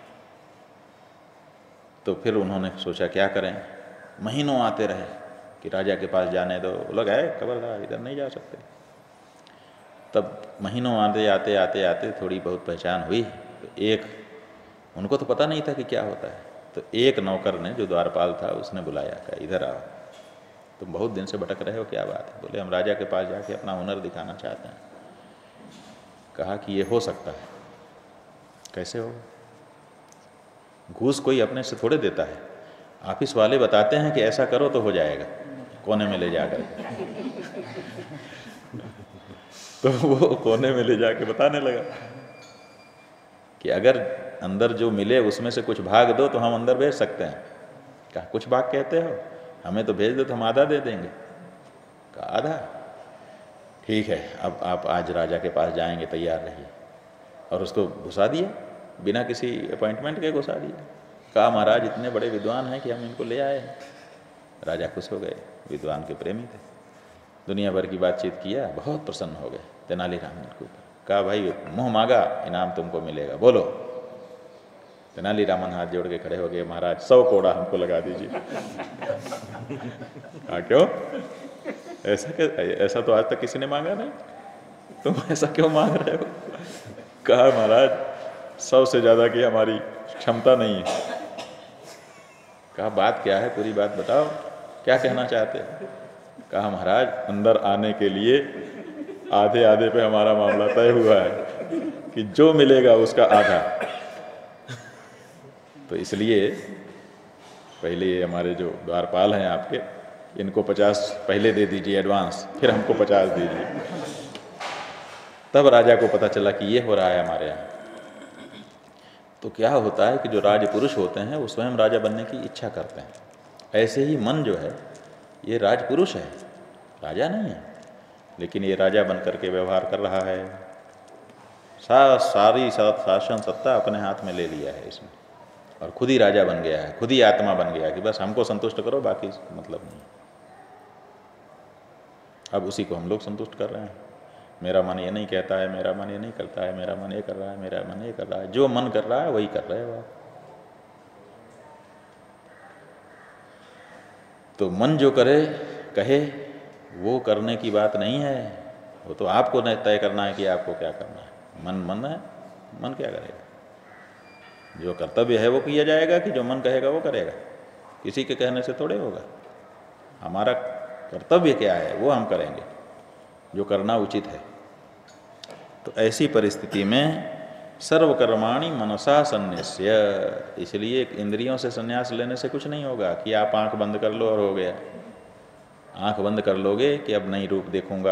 तो फिर उन्होंने सोचा क्या करें। महीनों आते रहे कि राजा के पास जाने दो, लोग आए खबरदार इधर नहीं जा सकते। तब महीनों आते थोड़ी बहुत पहचान हुई। तो एक, उनको तो पता नहीं था कि क्या होता है, तो एक नौकर ने जो द्वारपाल था उसने बुलाया, कहा इधर आओ, तुम बहुत दिन से भटक रहे हो, क्या बात है? बोले हम राजा के पास जाके अपना हुनर दिखाना चाहते हैं। कहा कि ये हो सकता है। कैसे हो? घूस कोई अपने से थोड़े देता है, ऑफिस वाले बताते हैं कि ऐसा करो तो हो जाएगा, कोने में ले जाकर। तो वो कोने में ले जाके बताने लगा कि अगर अंदर जो मिले उसमें से कुछ भाग दो तो हम अंदर भेज सकते हैं। कहा कुछ भाग कहते हो, हमें तो भेज दो तो हम आधा दे देंगे। कहा आधा? ठीक है, अब आप आज राजा के पास जाएंगे, तैयार रहिए। और उसको घुसा दिया, बिना किसी अपॉइंटमेंट के घुसा दिया। कहा महाराज इतने बड़े विद्वान हैं कि हम इनको ले आए हैं। राजा खुश हो गए, विद्वान के प्रेमी थे। दुनिया भर की बातचीत किया, बहुत प्रसन्न हो गए तेनालीरामन के ऊपर। कहा भाई मुँह मांगा इनाम तुमको मिलेगा, बोलो। तेनालीरामन हाथ जोड़ के खड़े हो गए, महाराज 100 कोड़ा हमको लगा दीजिए। कहा क्यों? ऐसा तो आज तक किसी ने मांगा नहीं, तुम ऐसा क्यों मांग रहे हो? कहा महाराज 100 से ज़्यादा की हमारी क्षमता नहीं है। कहा बात क्या है, पूरी बात बताओ, क्या कहना चाहते हैं? कहा महाराज अंदर आने के लिए आधे आधे पे हमारा मामला तय हुआ है कि जो मिलेगा उसका आधा। तो इसलिए पहले ये हमारे जो द्वारपाल हैं आपके, इनको 50 पहले दे दीजिए एडवांस, फिर हमको 50 दीजिए। तब राजा को पता चला कि ये हो रहा है हमारे यहाँ। तो क्या होता है कि जो राजपुरुष होते हैं वो स्वयं राजा बनने की इच्छा करते हैं। ऐसे ही मन जो है ये राजपुरुष है, राजा नहीं है, लेकिन ये राजा बन करके व्यवहार कर रहा है। सारी शासन सत्ता अपने हाथ में ले लिया है इसने, और खुद ही राजा बन गया है, खुद ही आत्मा बन गया है कि बस हमको संतुष्ट करो, बाकी मतलब नहीं। अब उसी को हम लोग संतुष्ट कर रहे हैं। मेरा मन ये नहीं कहता है, मेरा मन ये नहीं करता है, मेरा मन ये कर रहा है, मेरा मन ये कर रहा है। जो मन कर रहा है वही कर रहे हो आप। तो मन जो करे कहे वो करने की बात नहीं है, वो तो आपको तय करना है कि आपको क्या करना है। मन है, मन क्या करेगा? जो कर्तव्य है वो किया जाएगा, कि जो मन कहेगा वो करेगा? किसी के कहने से थोड़े होगा। हमारा कर्तव्य क्या है वो हम करेंगे, जो करना उचित है। तो ऐसी परिस्थिति में सर्वकर्माणि मनसा संन्यस्य, इसलिए इंद्रियों से संन्यास लेने से कुछ नहीं होगा कि आप आंख बंद कर लो और हो गया। आंख बंद कर लोगे कि अब नहीं रूप देखूंगा,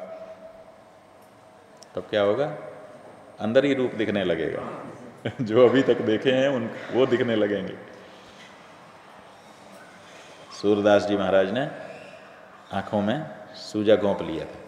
तब क्या होगा? अंदर ही रूप दिखने लगेगा। जो अभी तक देखे हैं उन वो दिखने लगेंगे। सूरदास जी महाराज ने आंखों में सूजा घोंप लिया था,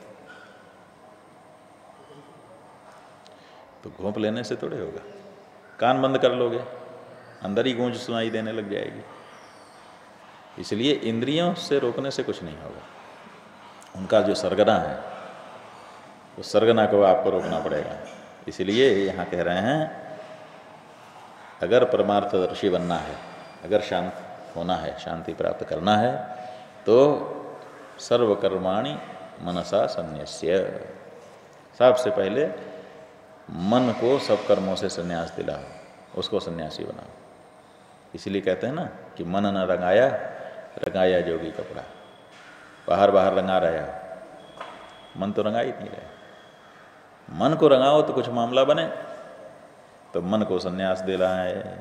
तो घोंप लेने से थोड़े होगा। कान बंद कर लोगे, अंदर ही गूंज सुनाई देने लग जाएगी। इसलिए इंद्रियों से रोकने से कुछ नहीं होगा। उनका जो सरगना है उस सर्गना को आपको रोकना पड़ेगा। इसलिए यहाँ कह रहे हैं अगर परमार्थदर्शी बनना है, अगर शांत होना है, शांति प्राप्त करना है, तो सर्वकर्माणि मनसा संन्यस्य, सबसे पहले मन को सब कर्मों से संन्यास दिलाओ, उसको सन्यासी बनाओ। इसलिए कहते हैं ना कि मन न रंगाया रंगाया जोगी कपड़ा। बाहर बाहर रंगा रहे हो, मन तो रंगा ही नहीं रहे। मन को रंगाओ तो कुछ मामला बने, तो मन को सन्यास देना है।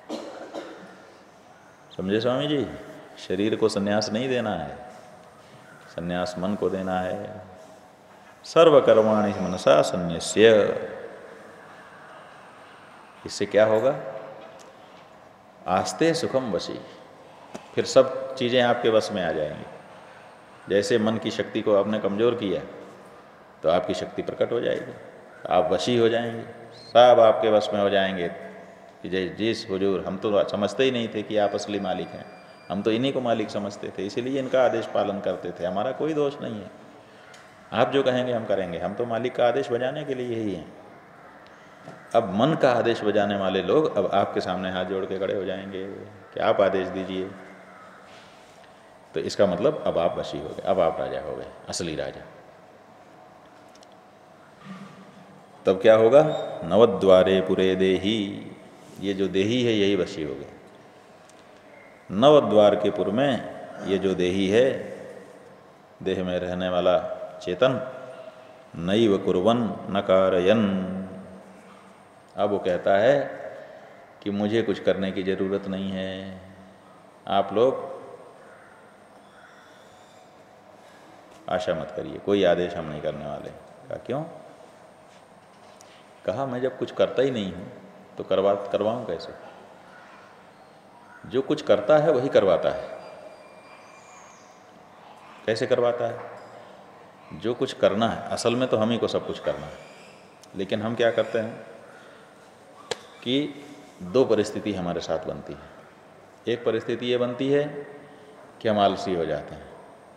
समझे स्वामी जी? शरीर को सन्यास नहीं देना है, सन्यास मन को देना है। सर्वकर्माणि मनसा संन्यस्य। इससे क्या होगा? आस्ते सुखम वशी, फिर सब चीज़ें आपके वश में आ जाएंगी। जैसे मन की शक्ति को आपने कमज़ोर किया तो आपकी शक्ति प्रकट हो जाएगी, आप वशी हो जाएंगे, सब आपके वश में हो जाएंगे। कि जिस हुजूर, हम तो समझते ही नहीं थे कि आप असली मालिक हैं, हम तो इन्हीं को मालिक समझते थे, इसीलिए इनका आदेश पालन करते थे, हमारा कोई दोष नहीं है, आप जो कहेंगे हम करेंगे, हम तो मालिक का आदेश बजाने के लिए ही हैं। अब मन का आदेश बजाने वाले लोग अब आपके सामने हाथ जोड़ के खड़े हो जाएंगे कि आप आदेश दीजिए। तो इसका मतलब अब आप वशी हो गए, अब आप राजा हो गए, असली राजा। तब क्या होगा? नवद्वारे पुरे देही, ये जो देही है यही वशी हो गए। नवद्वार के पुर में ये जो देही है, देह में रहने वाला चेतन, नैव कुर्वन् न कारयन्, अब वो कहता है कि मुझे कुछ करने की ज़रूरत नहीं है, आप लोग आशा मत करिए, कोई आदेश हम नहीं करने वाले। कहा क्यों? कहा मैं जब कुछ करता ही नहीं हूँ तो करवाऊँ कैसे? जो कुछ करता है वही करवाता है। कैसे करवाता है? जो कुछ करना है, असल में तो हम ही को सब कुछ करना है, लेकिन हम क्या करते हैं कि दो परिस्थिति हमारे साथ बनती है। एक परिस्थिति ये बनती है कि हम आलसी हो जाते हैं।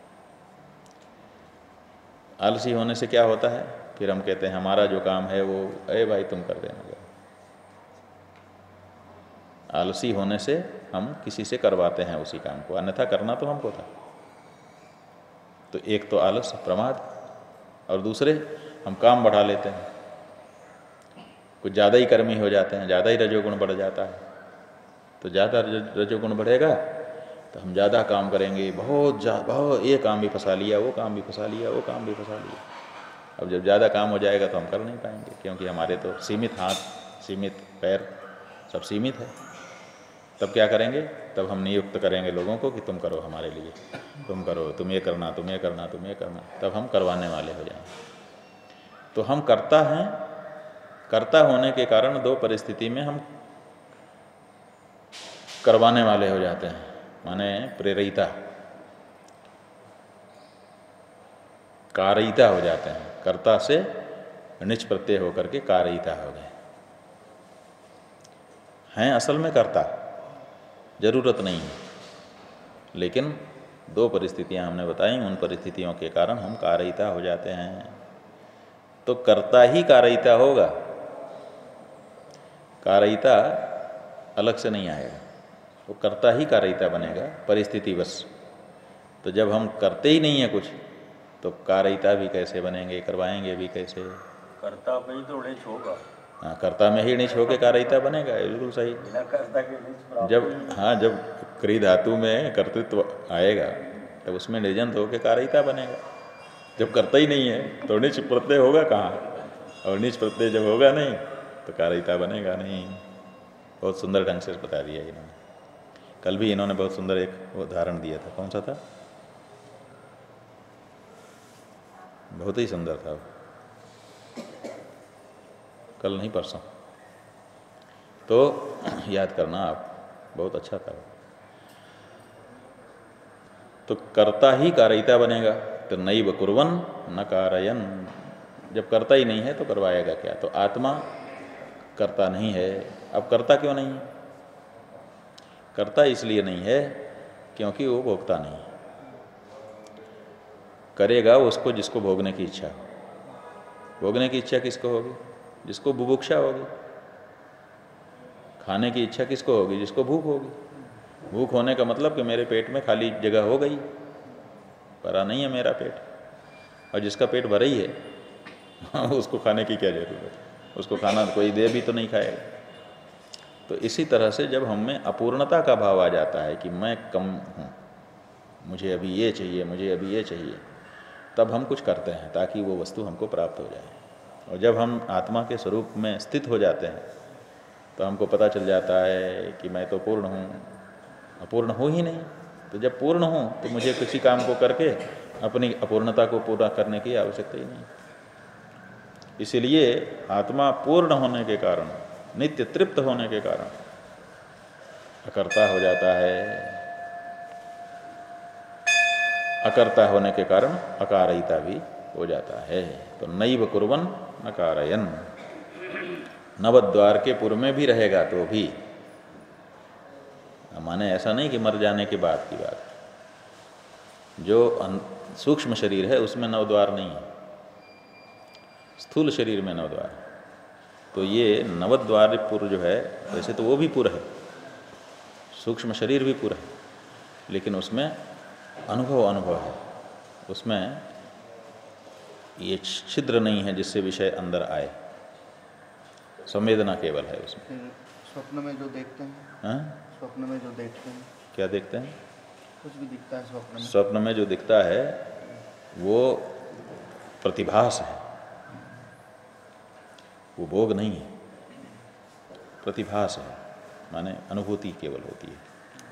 आलसी होने से क्या होता है? फिर हम कहते हैं हमारा जो काम है वो, अरे भाई तुम कर देना। आलसी होने से हम किसी से करवाते हैं उसी काम को, अन्यथा करना तो हमको था। तो एक तो आलस, प्रमाद, और दूसरे हम काम बढ़ा लेते हैं, कुछ ज़्यादा ही कर्मी हो जाते हैं, ज़्यादा ही रजोगुण बढ़ जाता है। तो ज़्यादा रजोगुण बढ़ेगा तो हम ज़्यादा काम करेंगे, बहुत ये काम भी फंसा लिया, वो काम भी फंसा लिया, वो काम भी फंसा लिया। अब जब ज़्यादा काम हो जाएगा तो हम कर नहीं पाएंगे, क्योंकि हमारे तो सीमित हाथ, सीमित पैर, सब सीमित है। तब क्या करेंगे? तब हम नियुक्त करेंगे लोगों को कि तुम करो हमारे लिए, तुम करो, तुम ये करना, तुम ये करना, तुम ये करना। तब हम करवाने वाले हो जाएंगे। तो हम करता हैं, करता होने के कारण दो परिस्थिति में हम करवाने वाले हो जाते हैं, माने प्रेरिता, कारयिता हो जाते हैं। कर्ता से निच प्रत्यय होकर के कारयिता हो गए हैं। असल में कर्ता जरूरत नहीं है, लेकिन दो परिस्थितियां हमने बताई, उन परिस्थितियों के कारण हम कारयिता हो जाते हैं। तो कर्ता ही कारयिता होगा, कारयिता अलग से नहीं आएगा, वो कर्ता ही कारयिता बनेगा परिस्थितिवश। तो जब हम करते ही नहीं है कुछ, तो कारयिता भी कैसे बनेंगे, करवाएंगे भी कैसे?
कर्ता में ही तो निच होगा।
हाँ, कर्ता में ही निच होके कारयिता बनेगा, बिल्कुल सही।
बिना कर्ता के निच प्राप्त
जब जब क्रिय धातु में कर्तृत्व आएगा तब उसमें निजंत होके कारयिता बनेगा। जब करता ही नहीं है तो निच प्रत्यय होगा कहाँ? और निच प्रत्यय जब होगा नहीं तो कारयिता बनेगा नहीं। बहुत सुंदर ढंग से बता दिया इन्होंने। कल भी इन्होंने बहुत सुंदर एक उदाहरण दिया था, कौन सा था? बहुत ही सुंदर था वो, कल नहीं परसों। तो याद करना आप, बहुत अच्छा था। तो कर्ता ही कारयिता बनेगा। तो नैव कुर्वन् न कारयन्, जब करता ही नहीं है तो करवाएगा क्या? तो आत्मा करता नहीं है। अब करता क्यों नहीं है? करता इसलिए नहीं है क्योंकि वो भोगता नहीं है। करेगा उसको जिसको भोगने की इच्छा हो। भोगने की इच्छा किसको होगी? जिसको बुभुक्षा होगी। खाने की इच्छा किसको होगी? जिसको भूख होगी। भूख होने का मतलब कि मेरे पेट में खाली जगह हो गई, भरा नहीं है मेरा पेट। और जिसका पेट भरा ही है उसको खाने की क्या ज़रूरत है? उसको खाना कोई दे भी तो नहीं खाएगा। तो इसी तरह से जब हम में अपूर्णता का भाव आ जाता है कि मैं कम हूँ, मुझे अभी ये चाहिए, मुझे अभी ये चाहिए, तब हम कुछ करते हैं ताकि वो वस्तु हमको प्राप्त हो जाए। और जब हम आत्मा के स्वरूप में स्थित हो जाते हैं तो हमको पता चल जाता है कि मैं तो पूर्ण हूँ, अपूर्ण हूँ ही नहीं। तो जब पूर्ण हूँ तो मुझे किसी काम को करके अपनी अपूर्णता को पूरा करने की आवश्यकता ही नहीं। इसीलिए आत्मा पूर्ण होने के कारण, नित्य तृप्त होने के कारण अकर्ता हो जाता है। अकर्ता होने के कारण अकारयिता भी हो जाता है। तो नैव कुर्वन् न कारयन्, नवद्वार के पूर्व में भी रहेगा तो भी, माने ऐसा नहीं कि मर जाने के बाद की बात। जो सूक्ष्म शरीर है उसमें नवद्वार नहीं है, स्थूल शरीर में नवद्वार। तो ये नवद्वार पुर जो है, वैसे तो वो भी पुर है, सूक्ष्म शरीर भी पुर है, लेकिन उसमें अनुभव है, उसमें ये छिद्र नहीं है जिससे विषय अंदर आए, संवेदना केवल है उसमें।
स्वप्न में जो देखते हैं,
हाँ?
स्वप्न में जो देखते हैं,
क्या देखते हैं?
कुछ भी दिखता है स्वप्न में।
स्वप्न में जो दिखता है वो प्रतिभास है, वो भोग नहीं है, प्रतिभास है, माने अनुभूति केवल होती है।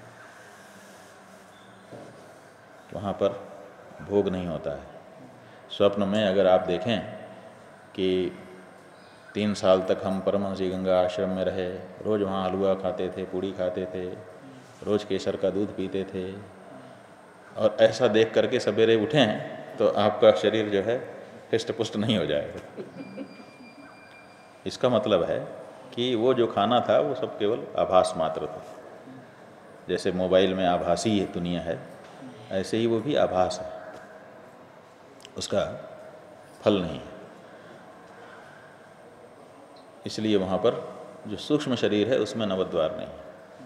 वहाँ पर भोग नहीं होता है। स्वप्न में अगर आप देखें कि 3 साल तक हम परमहंसी गंगा आश्रम में रहे, रोज़ वहाँ हलवा खाते थे, पूड़ी खाते थे, रोज़ केसर का दूध पीते थे, और ऐसा देख करके सवेरे उठें तो आपका शरीर जो है हृष्ट पुष्ट नहीं हो जाएगा। इसका मतलब है कि वो जो खाना था वो सब केवल आभास मात्र था। जैसे मोबाइल में आभासी दुनिया है, ऐसे ही वो भी आभास है, उसका फल नहीं है। इसलिए वहाँ पर जो सूक्ष्म शरीर है उसमें नवद्वार नहीं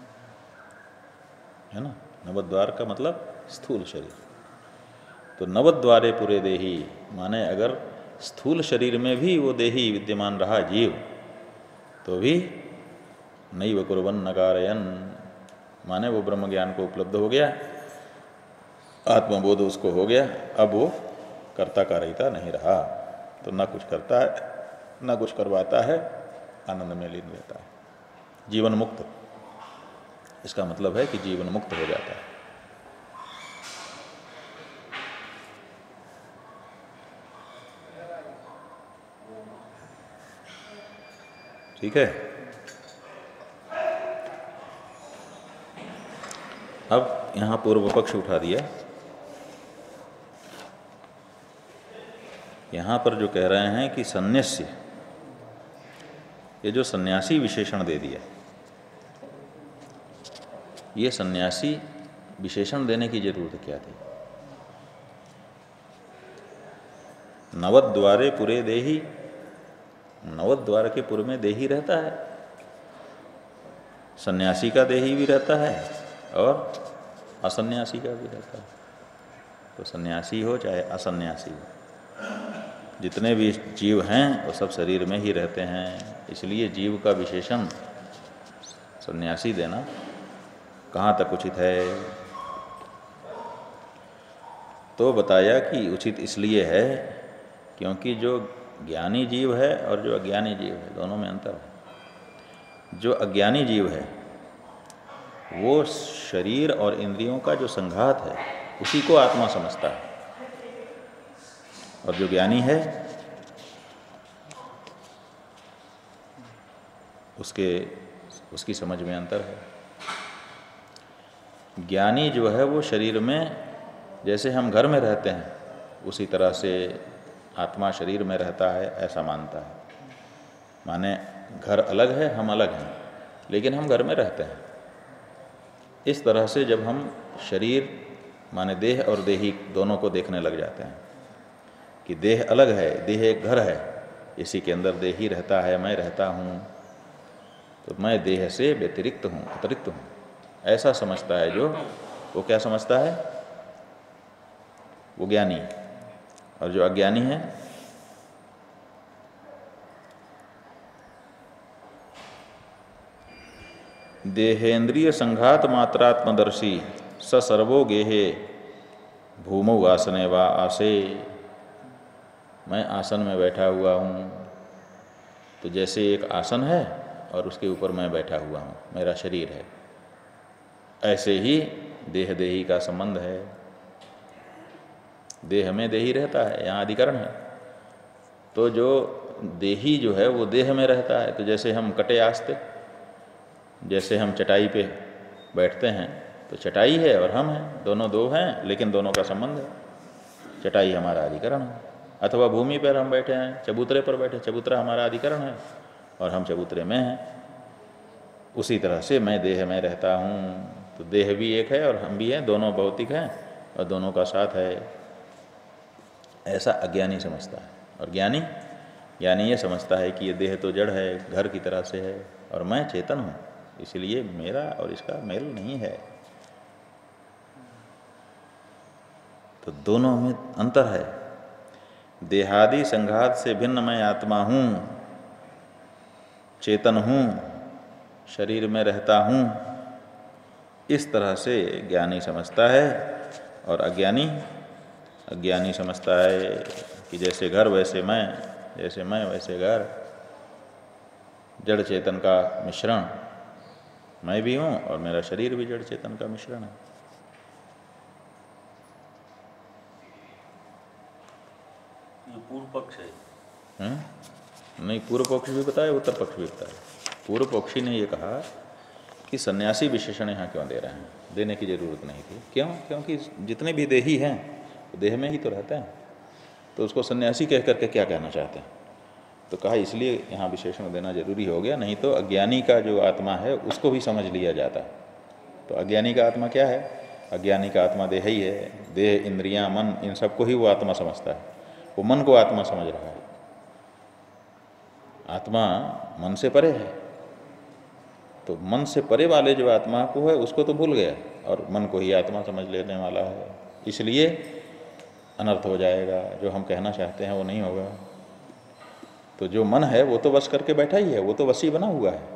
है ना। नवद्वार का मतलब स्थूल शरीर। तो नवद्वारे पुरे देही, माने अगर स्थूल शरीर में भी वो देही विद्यमान रहा जीव, तो भी नैव कुर्वन् न कारयन्, माने वो ब्रह्म ज्ञान को उपलब्ध हो गया, आत्मबोध उसको हो गया, अब वो कर्ता कारयिता नहीं रहा। तो न कुछ करता है, न कुछ करवाता है, आनंद में लीन रहता है, जीवन मुक्त। इसका मतलब है कि जीवन मुक्त हो जाता है। ठीक है। अब यहाँ पूर्व पक्ष उठा दिया। यहाँ पर जो कह रहे हैं कि सन्यासी, ये जो सन्यासी विशेषण दे दिया, ये सन्यासी विशेषण देने की जरूरत क्या थी? नवद्वारे पुरे देही, नवद्वार के पुर में देही रहता है, सन्यासी का देही भी रहता है और असन्यासी का भी रहता है। तो सन्यासी हो चाहे असन्यासी हो, जितने भी जीव हैं वो सब शरीर में ही रहते हैं। इसलिए जीव का विशेषण सन्यासी देना कहाँ तक उचित है? तो बताया कि उचित इसलिए है क्योंकि जो ज्ञानी जीव है और जो अज्ञानी जीव है, दोनों में अंतर है। जो अज्ञानी जीव है वो शरीर और इंद्रियों का जो संघात है उसी को आत्मा समझता है, और जो ज्ञानी है उसकी समझ में अंतर है। ज्ञानी जो है वो शरीर में, जैसे हम घर में रहते हैं उसी तरह से आत्मा शरीर में रहता है, ऐसा मानता है। माने घर अलग है, हम अलग हैं, लेकिन हम घर में रहते हैं। इस तरह से जब हम शरीर माने देह और देही दोनों को देखने लग जाते हैं कि देह अलग है, देह एक घर है, इसी के अंदर देही रहता है, मैं रहता हूँ, तो मैं देह से व्यतिरिक्त हूँ, अतिरिक्त हूँ, ऐसा समझता है जो, वो क्या समझता है? वो ज्ञानी। और जो अज्ञानी है देहेंद्रिय संघात मात्रात्मदर्शी स सर्वो गेहे भूमौ आसने वा आसे। मैं आसन में बैठा हुआ हूँ, तो जैसे एक आसन है और उसके ऊपर मैं बैठा हुआ हूँ, मेरा शरीर है, ऐसे ही देह देही का संबंध है। देह में देही रहता है, यहाँ अधिकरण है, तो जो देही जो है वो देह में रहता है। तो जैसे हम कटे आस्ते, जैसे हम चटाई पे बैठते हैं, तो चटाई है और हम हैं, दोनों दो हैं, लेकिन दोनों का संबंध है। चटाई हमारा अधिकरण है। अथवा भूमि पर हम बैठे हैं, चबूतरे पर बैठे, चबूतरा हमारा अधिकरण है और हम चबूतरे में हैं। उसी तरह से मैं देह में रहता हूँ, तो देह भी एक है और हम भी हैं, दोनों भौतिक हैं और दोनों का साथ है। ऐसा अज्ञानी समझता है। और ज्ञानी ये समझता है कि ये देह तो जड़ है, घर की तरह से है, और मैं चेतन हूँ, इसलिए मेरा और इसका मेल नहीं है। तो दोनों में अंतर है। देहादि संघात से भिन्न मैं आत्मा हूँ, चेतन हूँ, शरीर में रहता हूँ, इस तरह से ज्ञानी समझता है। और अज्ञानी समझता है कि जैसे घर वैसे मैं, जैसे मैं वैसे घर, जड़ चेतन का मिश्रण मैं भी हूँ और मेरा शरीर भी जड़ चेतन का मिश्रण है।
ये पूर्व पक्ष है।
नहीं, पूर्व पक्ष भी बताया, उत्तर पक्ष भी बताया। पूर्व पक्षी ने ये कहा कि सन्यासी विशेषण यहाँ क्यों दे रहे हैं, देने की जरूरत नहीं थी। क्यों? क्योंकि जितने भी देही हैं वो देह में ही तो रहते हैं, तो उसको सन्यासी कह करके क्या कहना चाहते हैं? तो कहा इसलिए यहाँ विशेषण देना जरूरी हो गया, नहीं तो अज्ञानी का जो आत्मा है उसको भी समझ लिया जाता है। तो अज्ञानी का आत्मा क्या है? अज्ञानी का आत्मा देह ही है। देह, इंद्रियां, मन, इन सबको ही वो आत्मा समझता है। वो मन को आत्मा समझ रहा है। आत्मा मन से परे है, तो मन से परे वाले जो आत्मा को है उसको तो भूल गया और मन को ही आत्मा समझ लेने वाला है। इसलिए अनर्थ हो जाएगा, जो हम कहना चाहते हैं वो नहीं होगा। तो जो मन है वो तो वश करके बैठा ही है, वो तो वशी बना हुआ है।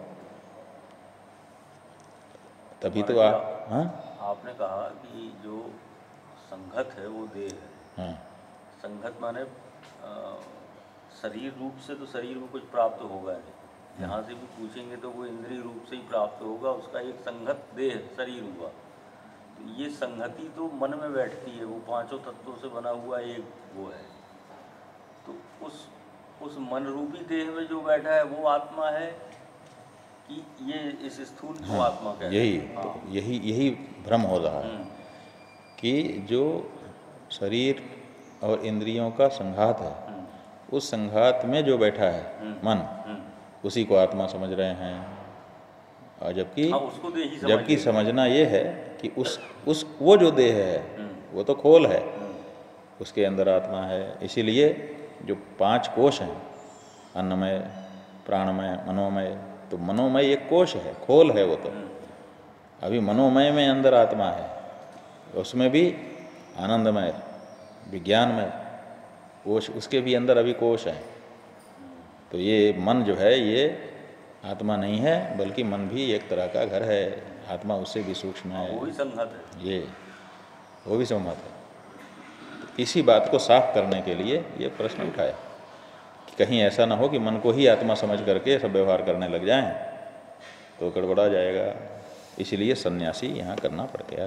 तभी तो आप, हाँ,
आपने कहा कि जो संघत है वो देह है।
हाँ,
संघत माने शरीर रूप से तो शरीर में कुछ प्राप्त होगा नहीं, जहाँ से भी पूछेंगे तो वो इंद्रिय रूप से ही प्राप्त होगा, उसका एक संघत देह शरीर हुआ। तो ये संगति तो मन में बैठती है, वो पांचों तत्वों से बना हुआ एक वो है। तो उस मन रूपी देह में जो बैठा है वो आत्मा है कि ये इस स्थूल को आत्मा कहते हैं?
तो यही भ्रम हो रहा है कि जो शरीर और इंद्रियों का संघात है, उस संघात में जो बैठा है मन, उसी को आत्मा समझ रहे हैं। और जबकि समझना ये है कि उस वो जो देह है वो तो खोल है, उसके अंदर आत्मा है। इसीलिए जो 5 कोश हैं, अन्नमय, प्राणमय, मनोमय, तो मनोमय एक कोश है, खोल है वो तो। अभी मनोमय में अंदर आत्मा है, उसमें भी आनंदमय, विज्ञानमय कोश, उसके भी अंदर अभी कोश है। तो ये मन जो है ये आत्मा नहीं है, बल्कि मन भी एक तरह का घर है, आत्मा उससे भी सूक्ष्म है।
वो भी संघत है,
ये वो भी संघत है। तो इसी बात को साफ करने के लिए ये प्रश्न उठाया कि कहीं ऐसा ना हो कि मन को ही आत्मा समझ करके सब व्यवहार करने लग जाएं, तो गड़बड़ा जाएगा। इसलिए सन्यासी यहाँ करना पड़ गया।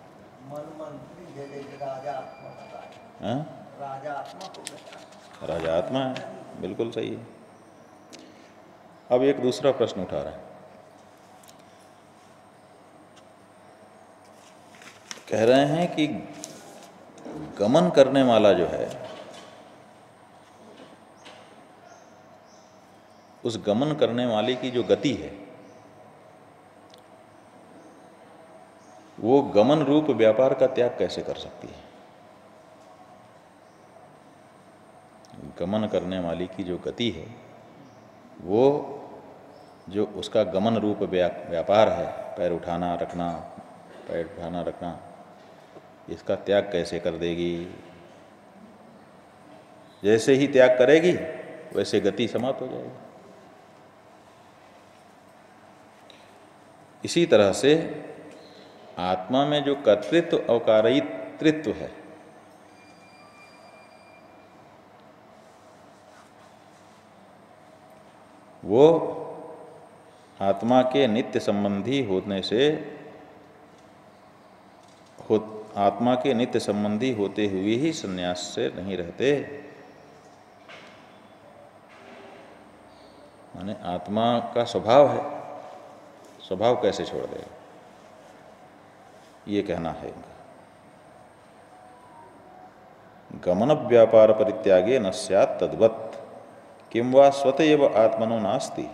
राजा आत्मा है, बिल्कुल सही है। अब एक दूसरा प्रश्न उठा रहा है, कह रहे हैं कि गमन करने वाला जो है, उस गमन करने वाले की जो गति है, वो गमन रूप व्यापार का त्याग कैसे कर सकती है? गमन करने वाली की जो गति है वो जो उसका गमन रूप व्यापार है, पैर उठाना रखना, पैर उठाना रखना, इसका त्याग कैसे कर देगी? जैसे ही त्याग करेगी वैसे गति समाप्त हो जाएगी। इसी तरह से आत्मा में जो कर्तृत्व और कार्यित्व है वो आत्मा के नित्य संबंधी होने से आत्मा के नित्य संबंधी होते हुए ही संन्यास से नहीं रहते। माने आत्मा का स्वभाव है, स्वभाव कैसे छोड़ देगा, ये कहना है। गमन व्यापार परित्यागे न स्यात् तद्वत् किं वा स्वत एव आत्मनो नास्ति।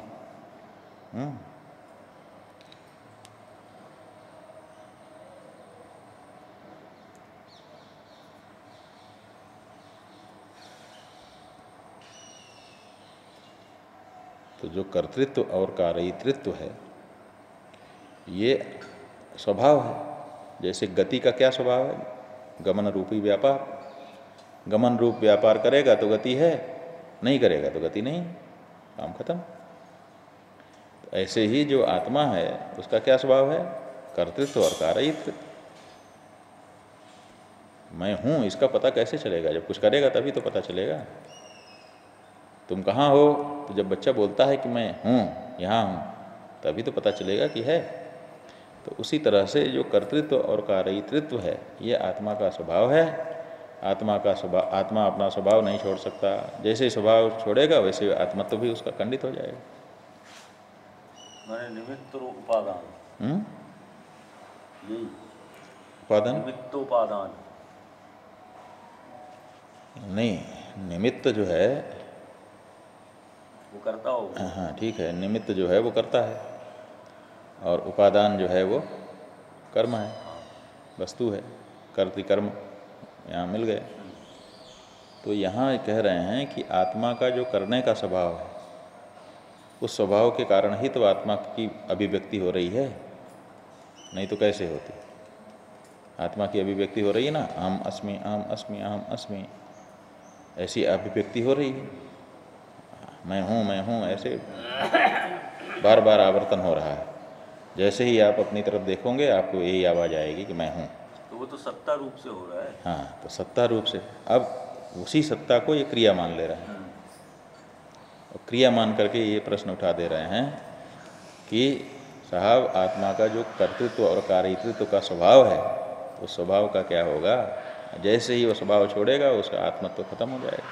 तो जो कर्तृत्व और कार्यित्व है ये स्वभाव है। जैसे गति का क्या स्वभाव है? गमन रूपी व्यापार। गमन रूप व्यापार करेगा तो गति है, नहीं करेगा तो गति नहीं, काम खत्म। तो ऐसे ही जो आत्मा है उसका क्या स्वभाव है? कर्तृत्व और कार्यित्व। मैं हूँ इसका पता कैसे चलेगा? जब कुछ करेगा तभी तो पता चलेगा। तुम कहाँ हो? तो जब बच्चा बोलता है कि मैं हूँ, यहाँ हूँ, तभी तो पता चलेगा कि है। तो उसी तरह से जो कर्तृत्व और कार्यित्व है ये आत्मा का स्वभाव है। आत्मा अपना स्वभाव नहीं छोड़ सकता। जैसे स्वभाव छोड़ेगा वैसे आत्मत्व भी उसका खंडित हो जाएगा।
मैंने निमित्त उपादान, यही
उपादान
निमित्तोपादान
नहीं, निमित्त जो है
वो करता होगा।
हाँ ठीक है, निमित्त जो है वो करता है और उपादान जो है वो कर्म है, वस्तु है, कर्तृ कर्म यहाँ मिल गए। तो यहाँ कह रहे हैं कि आत्मा का जो करने का स्वभाव है उस स्वभाव के कारण ही तो आत्मा की अभिव्यक्ति हो रही है, नहीं तो कैसे होती? आत्मा की अभिव्यक्ति हो रही है ना, अहम अस्मि अहम अस्मि अहम अस्मि, ऐसी अभिव्यक्ति हो रही है। मैं हूँ ऐसे बार बार आवर्तन हो रहा है। जैसे ही आप अपनी तरफ देखोगे आपको यही आवाज़ आएगी कि मैं हूँ।
तो वो तो सत्ता रूप से हो रहा है।
हाँ, तो सत्ता रूप से अब उसी सत्ता को ये क्रिया मान ले रहे हैं और क्रिया मान करके ये प्रश्न उठा दे रहे हैं कि साहब आत्मा का जो कर्तृत्व और कार्यित्व का स्वभाव है उस स्वभाव का क्या होगा? जैसे ही वो स्वभाव छोड़ेगा उसका आत्मत्व खत्म हो जाएगा।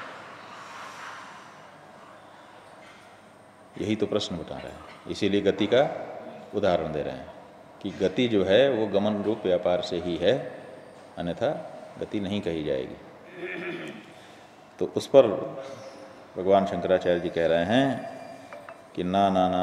यही तो प्रश्न उठा रहे हैं, इसीलिए गति का उदाहरण दे रहे हैं कि गति जो है वो गमन रूप व्यापार से ही है, अन्यथा गति नहीं कही जाएगी। तो उस पर भगवान शंकराचार्य जी कह रहे हैं कि ना ना ना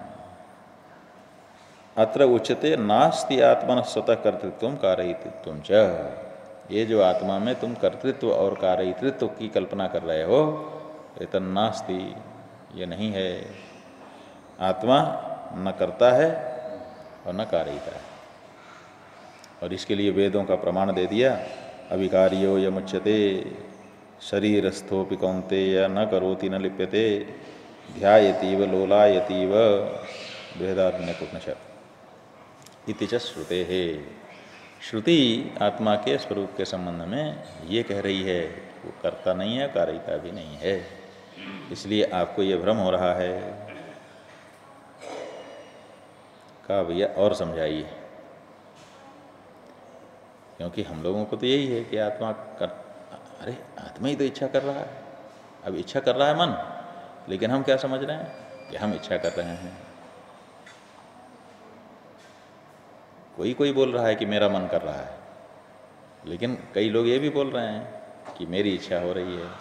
अत्र उच्यते नास्ति आत्मन स्वतः कर्तृत्व कार्यित्व च। ये जो आत्मा में तुम कर्तृत्व और कार्यित्व की कल्पना कर रहे हो ये तो नास्ति, ये नहीं है। आत्मा न करता है और न कारयिता है। और इसके लिए वेदों का प्रमाण दे दिया, अविकार्यो यमुच्यते शरीरस्थोपि कौन्तेय न करोति न लिप्यते ध्यायतीव लोलायतीव बृहदारण्यकोपनिषद इति च श्रुते है। श्रुति आत्मा के स्वरूप के संबंध में ये कह रही है वो करता नहीं है, कारयिता भी नहीं है, इसलिए आपको ये भ्रम हो रहा है। कहा भैया और समझाइए, क्योंकि हम लोगों को तो यही है कि आत्मा कर, अरे आत्मा ही तो इच्छा कर रहा है। अब इच्छा कर रहा है मन, लेकिन हम क्या समझ रहे हैं कि हम इच्छा कर रहे हैं। कोई बोल रहा है कि मेरा मन कर रहा है, लेकिन कई लोग ये भी बोल रहे हैं कि मेरी इच्छा हो रही है।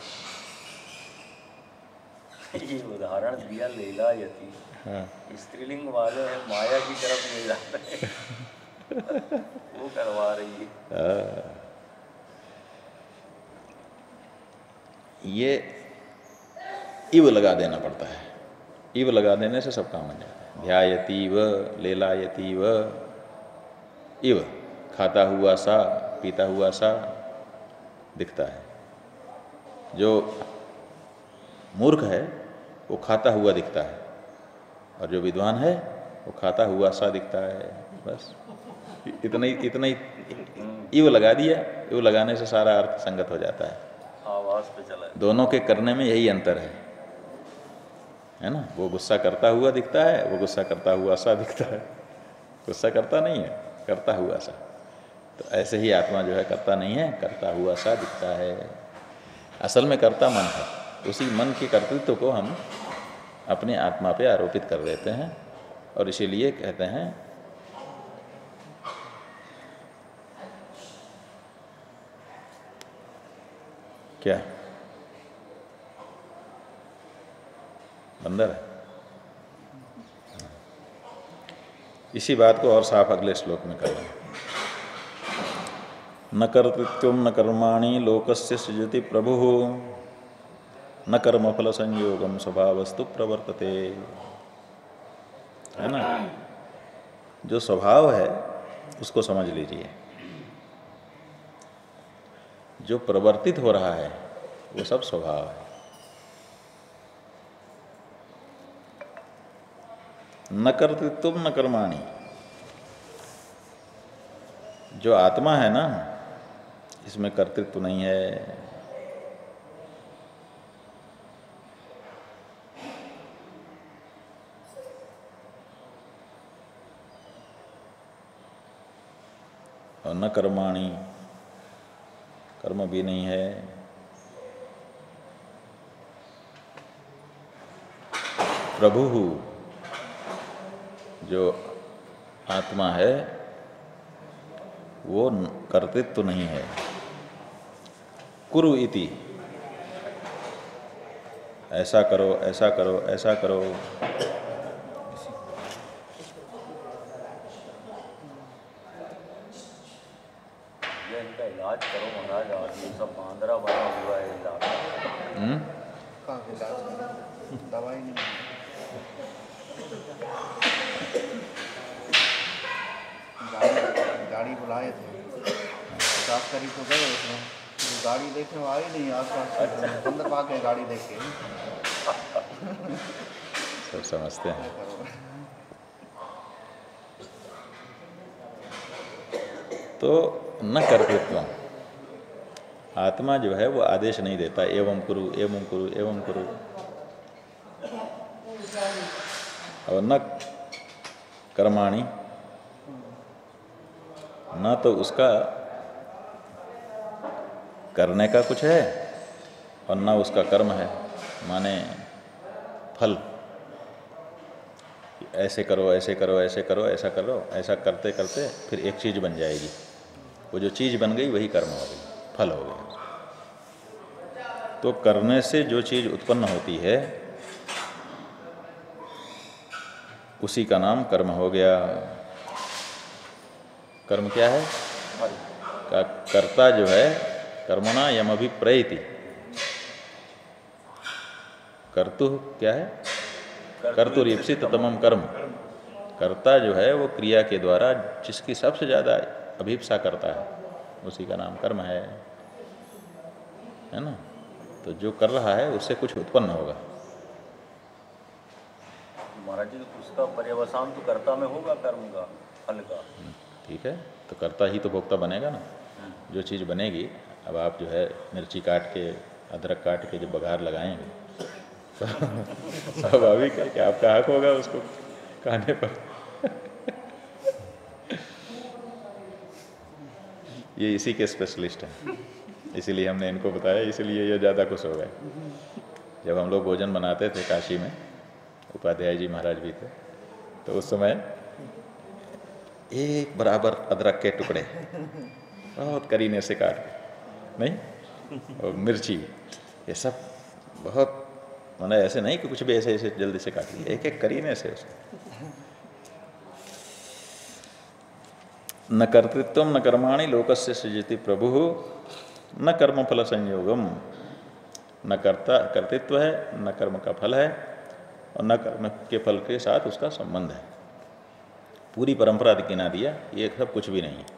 ये उदाहरण दिया लीलायती,
हाँ।
स्त्रीलिंग वाले हैं, माया की तरफ ले जा रहे हैं वो करवा रही है।
ये इव लगा देना पड़ता है। इव लगा देने से सब काम बन जाता है। ध्यायतीव, लेलायतीव, इव खाता हुआ सा, पीता हुआ सा दिखता है। जो मूर्ख है वो खाता हुआ दिखता है, और जो विद्वान है वो खाता हुआ सा दिखता है। बस इतना ही इव लगा दिया। इव लगाने से सारा अर्थ संगत हो जाता है।
आवाज पे चला है।
दोनों के करने में यही अंतर है ना। वो गुस्सा करता हुआ दिखता है, वो गुस्सा करता हुआ सा दिखता है। गुस्सा करता नहीं है, करता हुआ सा। तो ऐसे ही आत्मा जो है करता नहीं है, करता हुआ सा दिखता है। असल में करता मन है। उसी मन के कर्तृत्व को हम अपने आत्मा पे आरोपित कर देते हैं, और इसीलिए कहते हैं क्या बंदर है। इसी बात को और साफ अगले श्लोक में कर रहे हैं। न कर्तृत्वं न कर्माणि लोकस्य सृजति प्रभुः न कर्मफल संयोगम स्वभावस्तु प्रवर्तते। है ना। जो स्वभाव है उसको समझ लीजिए। जो प्रवर्तित हो रहा है वो सब स्वभाव है। न कर्तृत्वं न कर्माणि, जो आत्मा है ना इसमें कर्तृत्व नहीं है। और न कर्माणि, कर्म भी नहीं है। प्रभु जो आत्मा है वो कर्तृत्व नहीं है। कुरु इति, ऐसा करो ऐसा करो ऐसा करो।
इनका इलाज करो महाराज। आज ये सब बांदरा बना हुआ है इलाका।
कहाँ के इलाज करें? दवाई नहीं गाड़ी बुलाए थे, 50 करीब तो गए उसमें। तो गाड़ी देखने वो आई नहीं आसपास। अंदर पा के गाड़ी देख के
सब समझते हैं। तो न कर्तृत्व, आत्मा जो है वो आदेश नहीं देता एवं कुरु एवं कुरु एवं कुरु। और न कर्माणि, न तो उसका करने का कुछ है और न उसका कर्म है, माने फल। ऐसे करो ऐसे करो ऐसे करो ऐसा करो, ऐसा करते करते फिर एक चीज़ बन जाएगी। वो जो चीज़ बन गई वही कर्म हो गई, फल हो गया। तो करने से जो चीज़ उत्पन्न होती है उसी का नाम कर्म हो गया। कर्म क्या है? कर्ता जो है कर्मणा यमभिप्रैति। कर्तु क्या है? कर्तुरीप्सित तमम कर्म। कर्ता जो है वो क्रिया के द्वारा जिसकी सबसे ज़्यादा अभिप्सा करता है उसी का नाम कर्म है ना। तो जो कर रहा है उससे कुछ उत्पन्न होगा।
महाराज जी उसका पर्यवसान तो कर्ता में होगा, कर्म का, फल का।
ठीक है, तो कर्ता ही तो भोक्ता बनेगा ना। जो चीज़ बनेगी, अब आप जो है मिर्ची काट के अदरक काट के जब बघार लगाएंगे तो स्वाभाविक है कि आपका हक होगा उसको खाने पर। ये इसी के स्पेशलिस्ट हैं, इसीलिए हमने इनको बताया, इसीलिए ये ज़्यादा खुश हो गए। जब हम लोग भोजन बनाते थे काशी में, उपाध्याय जी महाराज भी थे, तो उस समय एक बराबर अदरक के टुकड़े बहुत करीने से काट नहीं, और मिर्ची, ये सब बहुत, मैंने ऐसे नहीं कि कुछ भी ऐसे ऐसे जल्दी से काट लिया, एक एक करीने से उसको। न कर्तृत्व न कर्माणि लोकस्य सृजति प्रभु न कर्मफल संयोगम। न कर्तृत्व है, न कर्म का फल है, और न कर्म के फल के साथ उसका संबंध है। पूरी परंपरा गिना दिया, ये सब कुछ भी नहीं है।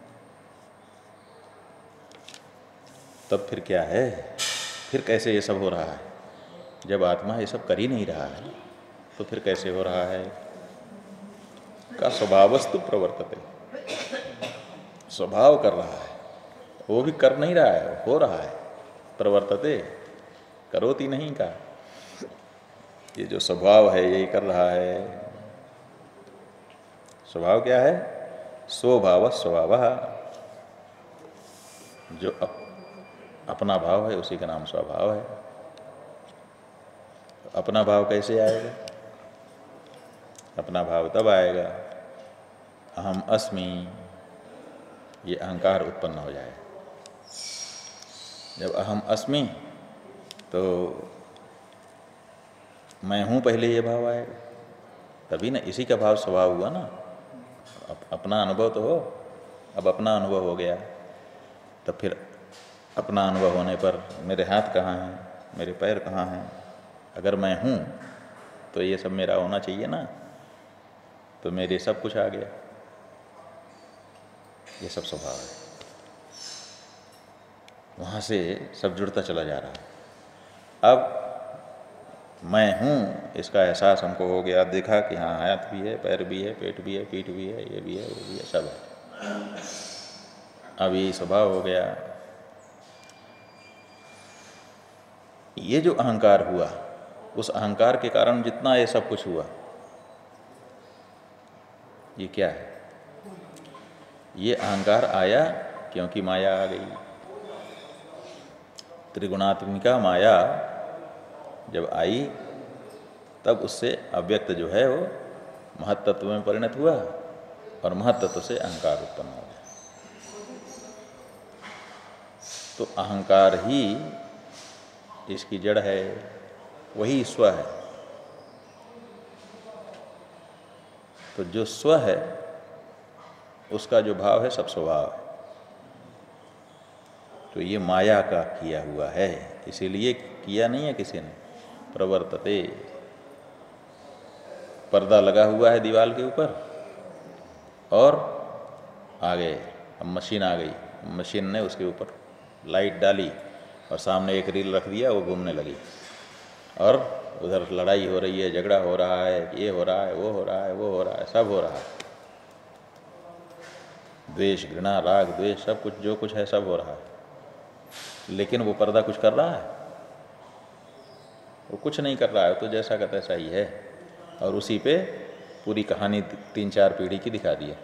तब फिर क्या है? फिर कैसे ये सब हो रहा है? जब आत्मा ये सब कर ही नहीं रहा है तो फिर कैसे हो रहा है? का स्वभावस्तु प्रवर्तते, स्वभाव कर रहा है, वो भी कर नहीं रहा है, हो रहा है। प्रवर्तते, करोति नहीं का, ये जो स्वभाव है यही कर रहा है। स्वभाव क्या है? स्वभाव स्वभाव, जो अपना भाव है उसी का नाम स्वभाव है। अपना भाव कैसे आएगा? अपना भाव तब आएगा अहम अस्मि, ये अहंकार उत्पन्न हो जाए। जब अहम अस्मि तो मैं हूँ पहले ये भाव आएगा, तभी ना, इसी का भाव स्वभाव हुआ ना। अपना अनुभव तो हो, अब अपना अनुभव हो गया, तब फिर अपना अनुभव होने पर मेरे हाथ कहाँ हैं, मेरे पैर कहाँ हैं? अगर मैं हूँ तो ये सब मेरा होना चाहिए ना, तो मेरे सब कुछ आ गया। ये सब स्वभाव है, वहाँ से सब जुड़ता चला जा रहा है। अब मैं हूँ इसका एहसास हमको हो गया, देखा कि हाँ हाथ भी है, पैर भी है, पेट भी है, पीठ भी है, ये भी है, वो भी है, सब है। अब ये स्वभाव हो गया। ये जो अहंकार हुआ, उस अहंकार के कारण जितना ये सब कुछ हुआ, ये क्या है? ये अहंकार आया क्योंकि माया आ गई। त्रिगुणात्मिका माया जब आई तब उससे अव्यक्त जो है वो महत्तत्व में परिणत हुआ, और महत्तत्व से अहंकार उत्पन्न हो गया। तो अहंकार ही इसकी जड़ है, वही स्व है। तो जो स्व है उसका जो भाव है सब स्वभाव है। तो ये माया का किया हुआ है, इसीलिए किया नहीं है किसी ने। प्रवर्तते, पर्दा लगा हुआ है दीवार के ऊपर और आ गए, अब मशीन आ गई, मशीन ने उसके ऊपर लाइट डाली और सामने एक रील रख दिया, वो घूमने लगी, और उधर लड़ाई हो रही है, झगड़ा हो रहा है, ये हो रहा है, वो हो रहा है, वो हो रहा है, सब हो रहा है। द्वेष, घृणा, राग, द्वेष, सब कुछ जो कुछ है सब हो रहा है। लेकिन वो पर्दा कुछ कर रहा है? वो कुछ नहीं कर रहा है, तो जैसा का तैसा ही है। और उसी पे पूरी कहानी 3-4 पीढ़ी की दिखा दी है।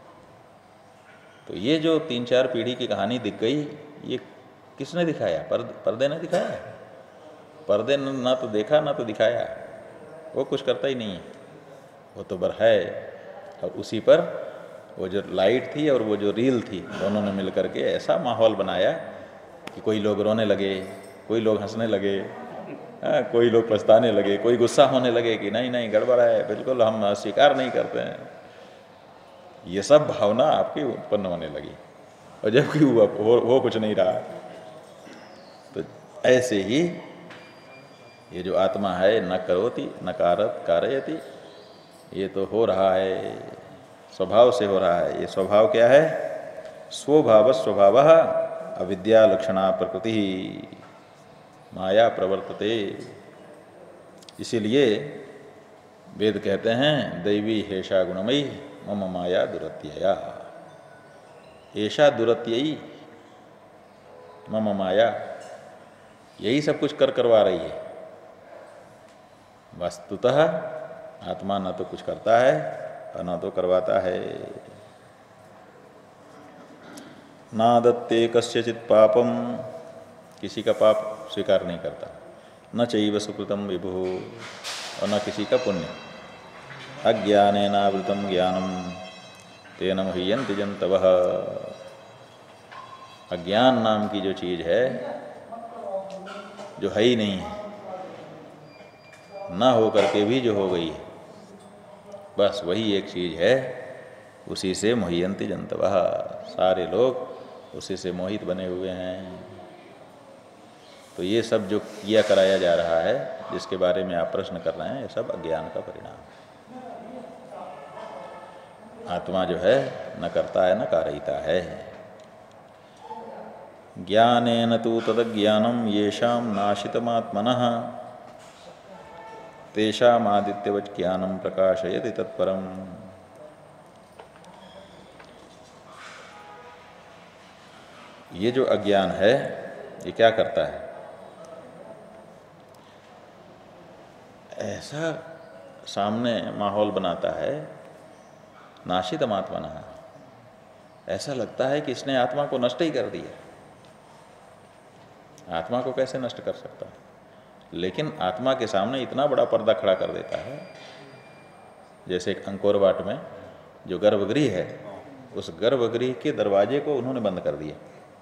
तो ये जो 3-4 पीढ़ी की कहानी दिख गई, ये किसने दिखाया? पर्दे ने दिखाया। पर्दे ने ना तो देखा ना तो दिखाया, वो कुछ करता ही नहीं है, वो तो बर है। और उसी पर वो जो लाइट थी और वो जो रील थी, दोनों ने मिल करके ऐसा माहौल बनाया कि कोई लोग रोने लगे, कोई लोग हंसने लगे, कोई लोग पछताने लगे, कोई गुस्सा होने लगे कि नहीं नहीं गड़बड़ है, बिल्कुल हम स्वीकार नहीं करते हैं। ये सब भावना आपकी उत्पन्न होने लगी, और जबकि वो कुछ नहीं रहा। तो ऐसे ही ये जो आत्मा है, न करोति न कारयति, ये तो हो रहा है, स्वभाव से हो रहा है। ये स्वभाव क्या है? स्वभाव स्वभावः अविद्या लक्षणा प्रकृति माया प्रवर्तते। इसीलिए वेद कहते हैं दैवी हेषा गुणमयी मम माया दुरत्यया। ऐसा दुरत्ययी मम माया, यही सब कुछ करवा रही है। वस्तुतः आत्मा न तो कुछ करता है और न तो करवाता है। नादत्ते कस्यचित् पापम, किसी का पाप स्वीकार नहीं करता। न चैव सुकृतं विभु, और न किसी का पुण्य। अज्ञानेनावृतं ज्ञानम तेन मुह्यन्ति जन्तवः। अज्ञान नाम की जो चीज़ है, जो है ही नहीं है, ना हो करके भी जो हो गई है, बस वही एक चीज़ है। उसी से मुह्यन्ति जन्तवः, सारे लोग उसी से मोहित बने हुए हैं। तो ये सब जो किया कराया जा रहा है, जिसके बारे में आप प्रश्न कर रहे हैं, ये सब अज्ञान का परिणाम है। आत्मा जो है न करता है न कारयिता है। ज्ञानेन तु तदज्ञानम येषाम नाशितमात्मनः तेषाम आदित्यवत् ज्ञानम प्रकाशयति तत्परम। ये जो अज्ञान है ये क्या करता है? ऐसा सामने माहौल बनाता है, नाशितमात्मनः, ऐसा लगता है कि इसने आत्मा को नष्ट ही कर दिया। आत्मा को कैसे नष्ट कर सकता है? लेकिन आत्मा के सामने इतना बड़ा पर्दा खड़ा कर देता है, जैसे एक अंकोर वाट में जो गर्भगृह है, उस गर्भगृह के दरवाजे को उन्होंने बंद कर दिया,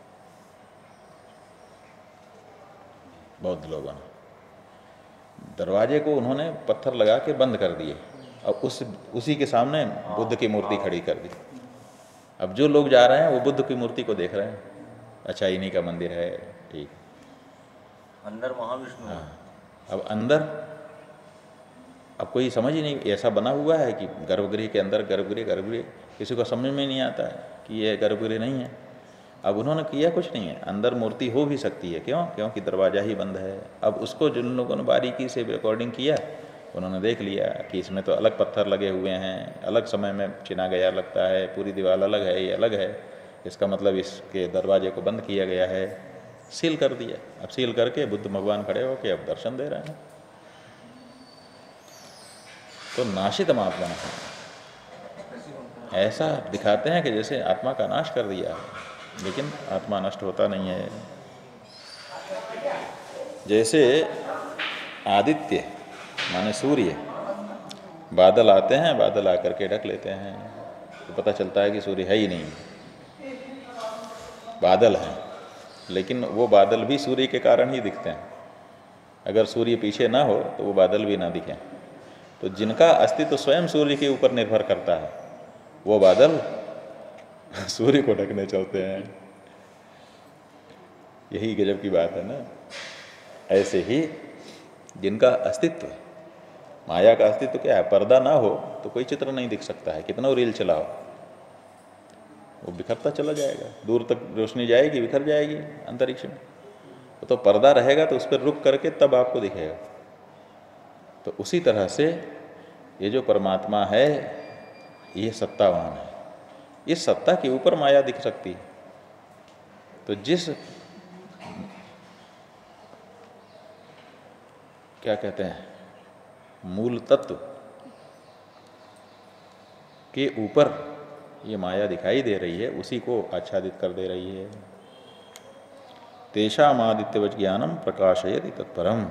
बौद्ध लोगों ने दरवाजे को उन्होंने पत्थर लगा के बंद कर दिए और उसी के सामने बुद्ध की मूर्ति खड़ी कर दी। अब जो लोग जा रहे हैं वो बुद्ध की मूर्ति को देख रहे हैं, अच्छा इन्हीं का मंदिर है, ठीक।
अंदर महाविष्णु है।
हाँ, अब अंदर अब कोई समझ ही नहीं, ऐसा बना हुआ है कि गर्भगृह के अंदर गर्भगृह किसी को समझ में नहीं आता है कि ये गर्भगृह नहीं है। अब उन्होंने किया कुछ नहीं है, अंदर मूर्ति हो भी सकती है, क्यों? क्योंकि दरवाज़ा ही बंद है। अब उसको जिन लोगों ने बारीकी से रिकॉर्डिंग किया, उन्होंने देख लिया कि इसमें तो अलग पत्थर लगे हुए हैं, अलग समय में चिना गया लगता है, पूरी दीवार अलग है, ये अलग है, इसका मतलब इसके दरवाजे को बंद किया गया है, सील कर दिया। अब सील करके बुद्ध भगवान खड़े होकर अब दर्शन दे रहे हैं। तो नाशित आत्मा है, ऐसा दिखाते हैं कि जैसे आत्मा का नाश कर दिया है, लेकिन आत्मा नष्ट होता नहीं है। जैसे आदित्य माने सूर्य, बादल आते हैं, बादल आकर के ढक लेते हैं, तो पता चलता है कि सूर्य है ही नहीं, बादल हैं, लेकिन वो बादल भी सूर्य के कारण ही दिखते हैं। अगर सूर्य पीछे ना हो तो वो बादल भी ना दिखें। तो जिनका अस्तित्व स्वयं सूर्य के ऊपर निर्भर करता है, वो बादल सूर्य को ढकने चलते हैं। यही गजब की बात है ना। ऐसे ही जिनका अस्तित्व, माया का अस्तित्व क्या है? पर्दा ना हो तो कोई चित्र नहीं दिख सकता है, कितना रील चलाओ वो बिखरता चला जाएगा, दूर तक रोशनी जाएगी, बिखर जाएगी अंतरिक्ष में। तो पर्दा रहेगा तो उस पर रुक करके तब आपको दिखेगा। तो उसी तरह से ये जो परमात्मा है ये सत्तावान है, इस सत्ता के ऊपर माया दिख सकती है। तो जिस क्या कहते हैं मूल तत्व के ऊपर ये माया दिखाई दे रही है, उसी को आच्छादित कर दे रही है। तेषाम आदित्यवत् ज्ञानम प्रकाशयति तत्परम।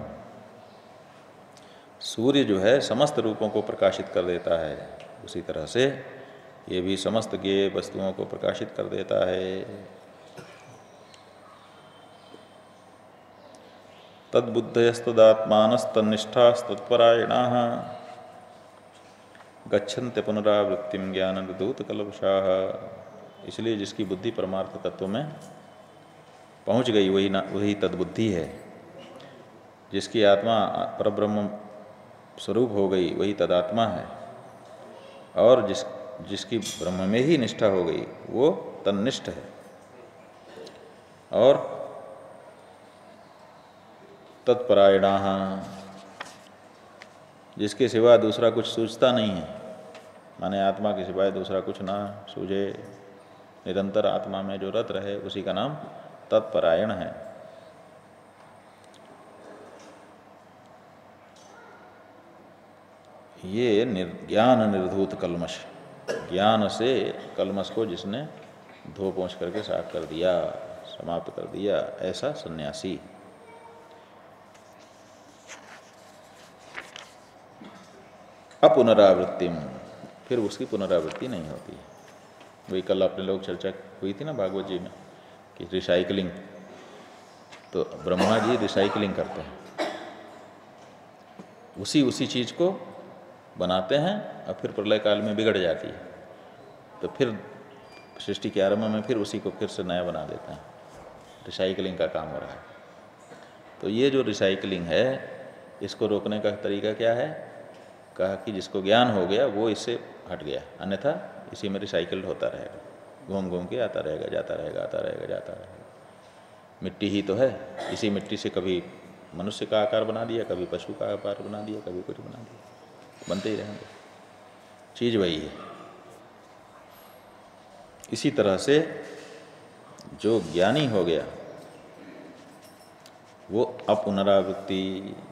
सूर्य जो है समस्त रूपों को प्रकाशित कर देता है, उसी तरह से ये भी समस्त ज्ञेय वस्तुओं को प्रकाशित कर देता है। तद्बुद्धयस्तदात्मानस्तन्निष्ठास्तत्परायणाः गच्छन्ते पुनरावृत्तिम ज्ञाननिर्धूतकल्मषाः। इसलिए जिसकी बुद्धि परमार्थ तत्व में पहुँच गई वही तद्बुद्धि है। जिसकी आत्मा परब्रह्म स्वरूप हो गई वही तदात्मा है। और जिसकी ब्रह्म में ही निष्ठा हो गई वो तन्निष्ठ है। और तत्परायणाः, जिसके सिवा दूसरा कुछ सूझता नहीं है, माने आत्मा के सिवाय दूसरा कुछ ना सूझे, निरंतर आत्मा में जो रत रहे, उसी का नाम तत्परायण है। ये ज्ञान निर्धूत कल्मष, ज्ञान से कल्मष को जिसने धो पोंछ करके साफ कर दिया, समाप्त कर दिया, ऐसा सन्यासी। अपुनरावृत्तिम, फिर उसकी पुनरावृत्ति नहीं होती है। वही कल आपने लोग चर्चा हुई थी ना भागवत जी में कि रिसाइकलिंग, तो ब्रह्मा जी रिसाइकलिंग करते हैं, उसी चीज़ को बनाते हैं और फिर प्रलय काल में बिगड़ जाती है, तो फिर सृष्टि के आरंभ में फिर उसी को फिर से नया बना देते हैं। रिसाइकलिंग का काम हो रहा है। तो ये जो रिसाइकलिंग है, इसको रोकने का तरीका क्या है? कहा कि जिसको ज्ञान हो गया वो इससे हट गया, अन्यथा इसी में रिसाइकिल होता रहेगा, घूम घूम के आता रहेगा, जाता रहेगा, आता रहेगा, जाता रहेगा। मिट्टी ही तो है, इसी मिट्टी से कभी मनुष्य का आकार बना दिया, कभी पशु का आकार बना दिया, कभी कुछ बना दिया, बनते ही रहेंगे, चीज़ वही है। इसी तरह से जो ज्ञानी हो गया वो अपुनरावृत्ति,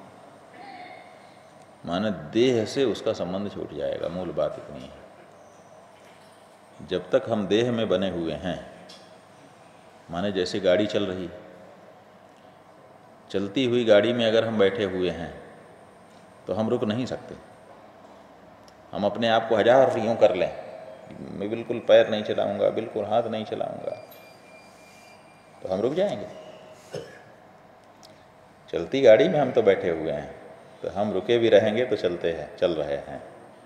माने देह से उसका संबंध छूट जाएगा। मूल बात इतनी है। जब तक हम देह में बने हुए हैं, माने जैसे गाड़ी चल रही, चलती हुई गाड़ी में अगर हम बैठे हुए हैं तो हम रुक नहीं सकते। हम अपने आप को 1000 यूँ कर लें, मैं बिल्कुल पैर नहीं चलाऊंगा, बिल्कुल हाथ नहीं चलाऊंगा, तो हम रुक जाएंगे। चलती गाड़ी में हम तो बैठे हुए हैं, तो हम रुके भी रहेंगे तो चलते हैं, चल रहे हैं।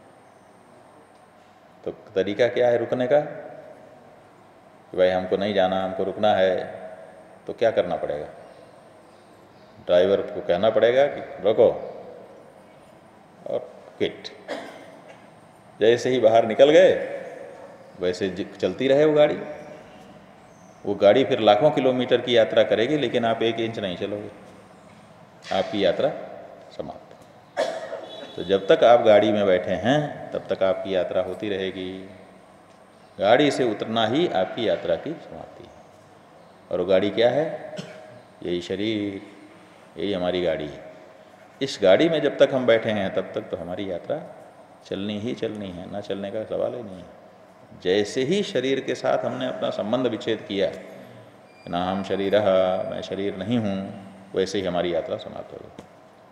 तो तरीका क्या है रुकने का? कि भाई हमको नहीं जाना, हमको रुकना है, तो क्या करना पड़ेगा? ड्राइवर को कहना पड़ेगा कि रोको और किट। जैसे ही बाहर निकल गए वैसे चलती रहे वो गाड़ी। वो गाड़ी फिर लाखों किलोमीटर की यात्रा करेगी, लेकिन आप 1 इंच नहीं चलोगे, आपकी यात्रा समाप्त। तो जब तक आप गाड़ी में बैठे हैं तब तक आपकी यात्रा होती रहेगी। गाड़ी से उतरना ही आपकी यात्रा की समाप्ति है। और वो गाड़ी क्या है? यही शरीर, यही हमारी गाड़ी है। इस गाड़ी में जब तक हम बैठे हैं तब तक तो हमारी यात्रा चलनी ही चलनी है, ना चलने का सवाल ही नहीं है। जैसे ही शरीर के साथ हमने अपना संबंध विच्छेद किया, ना हम शरीर, मैं शरीर नहीं हूँ, वैसे ही हमारी यात्रा समाप्त हो गई।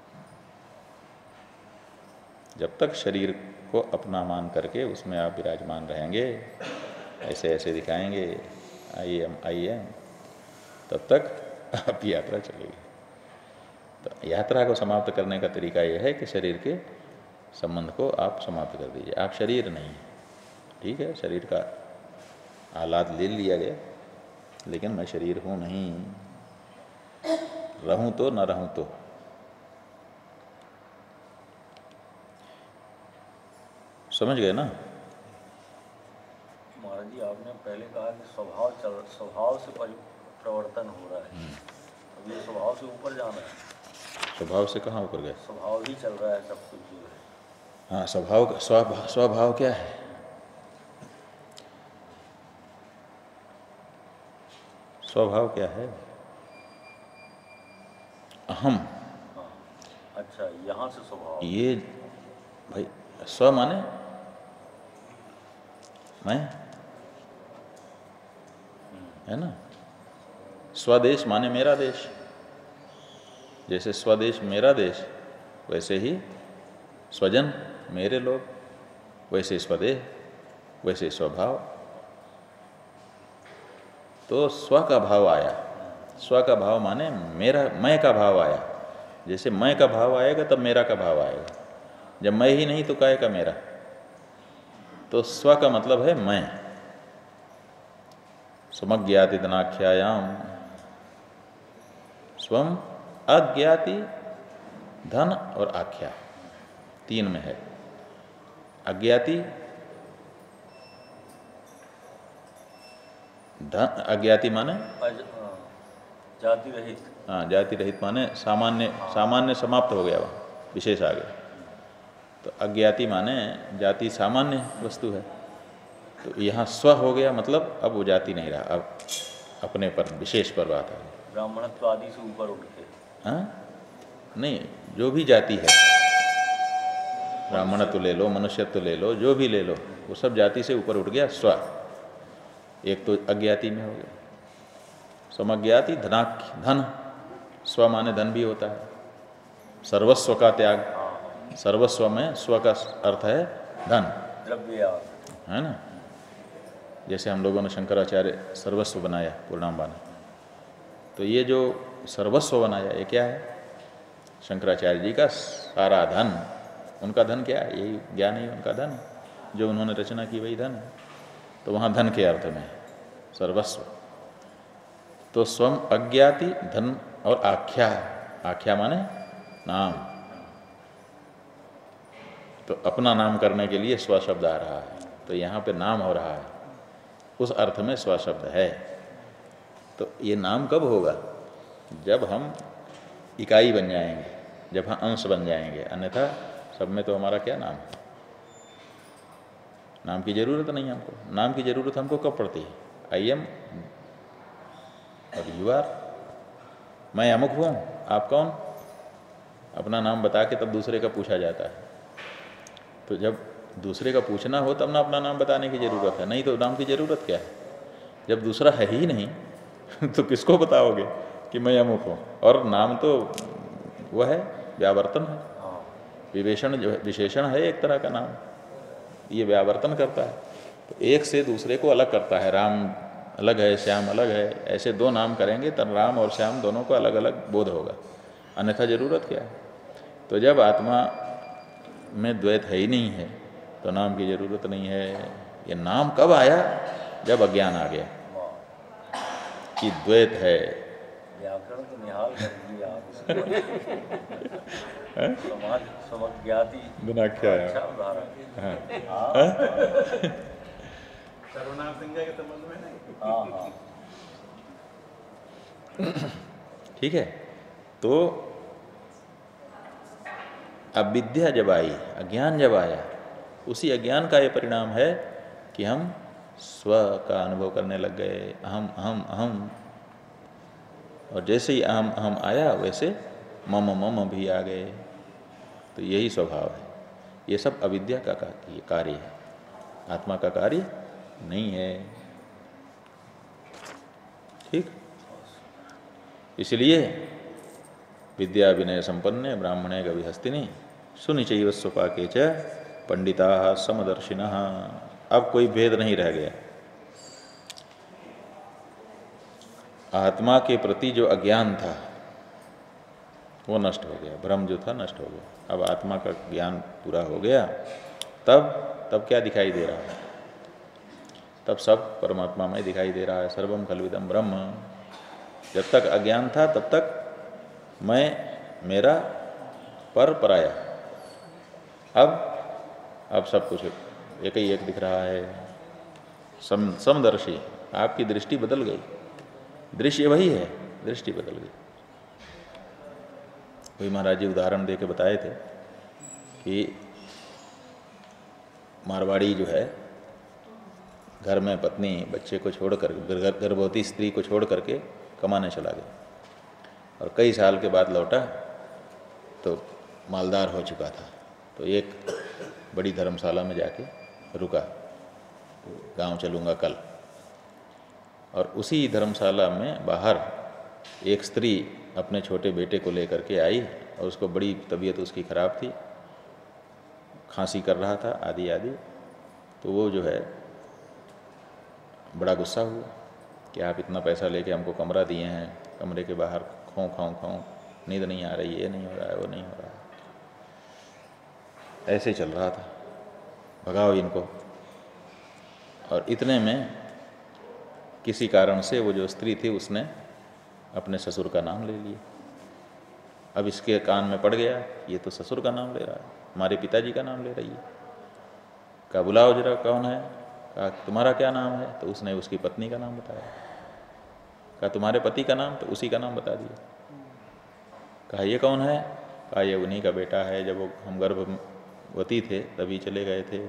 जब तक शरीर को अपना मान करके उसमें आप विराजमान रहेंगे, ऐसे ऐसे दिखाएंगे आई एम, तब तक आपकी यात्रा चलेगी। तो यात्रा को समाप्त करने का तरीका यह है कि शरीर के संबंध को आप समाप्त कर दीजिए। आप शरीर नहीं हैं, ठीक है, शरीर का आह्लाद ले लिया गया, लेकिन मैं शरीर हूँ नहीं, रहूँ तो न रहूँ तो। समझ गए ना?
महाराज जी, आपने पहले कहा कि स्वभाव से परिवर्तन हो रहा है। अब ये स्वभाव से ऊपर जाना है।
स्वभाव से कहाँ ऊपर गए?
स्वभाव ही चल रहा है सब कुछ जो है।
हाँ, स्वभाव क्या है? स्वभाव क्या है? अहम।
हाँ, अच्छा, यहाँ से स्वभाव।
ये भाई स्व माने मैं, है ना? स्वदेश माने मेरा देश। जैसे स्वदेश मेरा देश, वैसे ही स्वजन मेरे लोग, वैसे स्वदेह, वैसे स्वभाव। तो स्व का भाव आया। स्व का भाव माने मेरा, मैं का भाव आया। जैसे मैं का भाव आएगा तब मेरा का भाव आएगा। जब मैं ही नहीं तो काय का मेरा। तो स्व का मतलब है मैं। समज्ञाति धनाख्यायाम स्वम अज्ञाति धन और आख्या 3 में है। अज्ञाति धन, अज्ञाति माने
जाति रहित।
हाँ, जाति रहित माने सामान्य समाप्त हो गया, वहाँ विशेष आ गया। तो अज्ञाति माने जाति सामान्य वस्तु है। तो यहाँ स्व हो गया, मतलब अब वो जाति नहीं रहा, अब अपने पर विशेष पर बात है।
ब्राह्मणत्व आदि से ऊपर उठ के।
हाँ नहीं, जो भी जाति है, ब्राह्मणत्व ले लो, मनुष्यत्व ले लो, जो भी ले लो, वो सब जाति से ऊपर उठ गया स्व। एक तो अज्ञाति में हो गया। समज्ञाति धन, स्व माने धन भी होता है। सर्वस्व का त्याग, सर्वस्व में स्व का अर्थ है धन,
द्रव्य,
है ना? जैसे हम लोगों ने शंकराचार्य सर्वस्व बनाया, पूर्णांबा ने, तो ये जो सर्वस्व बनाया ये क्या है? शंकराचार्य जी का सारा धन। उनका धन क्या है? यही ज्ञान ही उनका धन है, जो उन्होंने रचना की वही धन है। तो वहाँ धन के अर्थ में सर्वस्व। तो स्वम अज्ञाति धन और आख्या आख्या माने नाम, तो अपना नाम करने के लिए स्व शब्द आ रहा है, तो यहाँ पे नाम हो रहा है, उस अर्थ में स्व शब्द है। तो ये नाम कब होगा? जब हम इकाई बन जाएंगे, जब हम अंश बन जाएंगे, अन्यथा सब में तो हमारा क्या नाम है? नाम की ज़रूरत नहीं हमको। नाम की ज़रूरत हमको कब पड़ती है? आई एम और यू आर। मैं अमुक हूँ, आप कौन? अपना नाम बता के तब दूसरे का पूछा जाता है। तो जब दूसरे का पूछना हो तब ना अपना नाम बताने की ज़रूरत है, नहीं तो नाम की ज़रूरत क्या है? जब दूसरा है ही नहीं तो किसको बताओगे कि मैं अमुक हूँ? और नाम तो वह है, व्यावर्तन है, विशेषण जो है, विशेषण है एक तरह का नाम, ये व्यावर्तन करता है, तो एक से दूसरे को अलग करता है। राम अलग है, श्याम अलग है, ऐसे दो नाम करेंगे तब राम और श्याम दोनों को अलग अलग बोध होगा, अन्यथा ज़रूरत क्या है? तो जब आत्मा में द्वैत है ही नहीं है तो नाम की ज़रूरत नहीं है। ये नाम कब आया? जब अज्ञान आ गया कि द्वैत है।
व्याकरण तो निहाल कर दिया आप समाज समज्ञाति
बिना क्या है?
अच्छा उदाहरण।
सर्वनाम संज्ञा के संबंध में नहीं।
हाँ हाँ
ठीक है। तो अविद्या जब आई, अज्ञान जब आया, उसी अज्ञान का ये परिणाम है कि हम स्व का अनुभव करने लग गए, अहम अहम अहम। और जैसे ही अहम अहम आया वैसे मम मम भी आ गए। तो यही स्वभाव है। ये सब अविद्या का कार्य है, आत्मा का कार्य नहीं है। ठीक, इसलिए विद्या विनय संपन्ने ब्राह्मणे गविहस्तिनि सुनिचैव स्वपाके च पंडिता समदर्शिनः। अब कोई भेद नहीं रह गया। आत्मा के प्रति जो अज्ञान था वो नष्ट हो गया, भ्रम जो था नष्ट हो गया। अब आत्मा का ज्ञान पूरा हो गया, तब क्या दिखाई दे रहा है? तब सब परमात्मा में दिखाई दे रहा है। सर्वम खल्विदम ब्रह्म। जब तक अज्ञान था तब तक मैं, मेरा, पर, पराया। अब सब कुछ एक ही एक दिख रहा है। समदर्शी, आपकी दृष्टि बदल गई। दृश्य वही है, दृष्टि बदल गई। कोई महाराज जी उदाहरण दे के बताए थे कि मारवाड़ी जो है घर में पत्नी बच्चे को छोड़कर, गर्भवती स्त्री को छोड़ करके कमाने चला गया, और कई साल के बाद लौटा तो मालदार हो चुका था। तो एक बड़ी धर्मशाला में जाके रुका, गांव चलूँगा कल। और उसी धर्मशाला में बाहर एक स्त्री अपने छोटे बेटे को लेकर के आई, और उसको बड़ी तबीयत उसकी ख़राब थी, खांसी कर रहा था आदि आदि। तो वो जो है बड़ा गुस्सा हुआ कि आप इतना पैसा लेके हमको कमरा दिए हैं, कमरे के बाहर खाऊं खाऊं खाऊं, नींद नहीं आ रही, ये नहीं हो रहा है, वो नहीं हो रहा है। ऐसे चल रहा था, भगाओ इनको। और इतने में किसी कारण से वो जो स्त्री थी उसने अपने ससुर का नाम ले लिया। अब इसके कान में पड़ गया, ये तो ससुर का नाम ले रहा है, हमारे पिताजी का नाम ले रही है। कहा बुलाओ जरा, कौन है? कहा तुम्हारा क्या नाम है? तो उसने उसकी पत्नी का नाम बताया। कहा तुम्हारे पति का नाम? तो उसी का नाम बता दिया। कहा ये कौन है? कहा ये उन्हीं का बेटा है, जब वो हम गर्भवती थे तभी चले गए थे।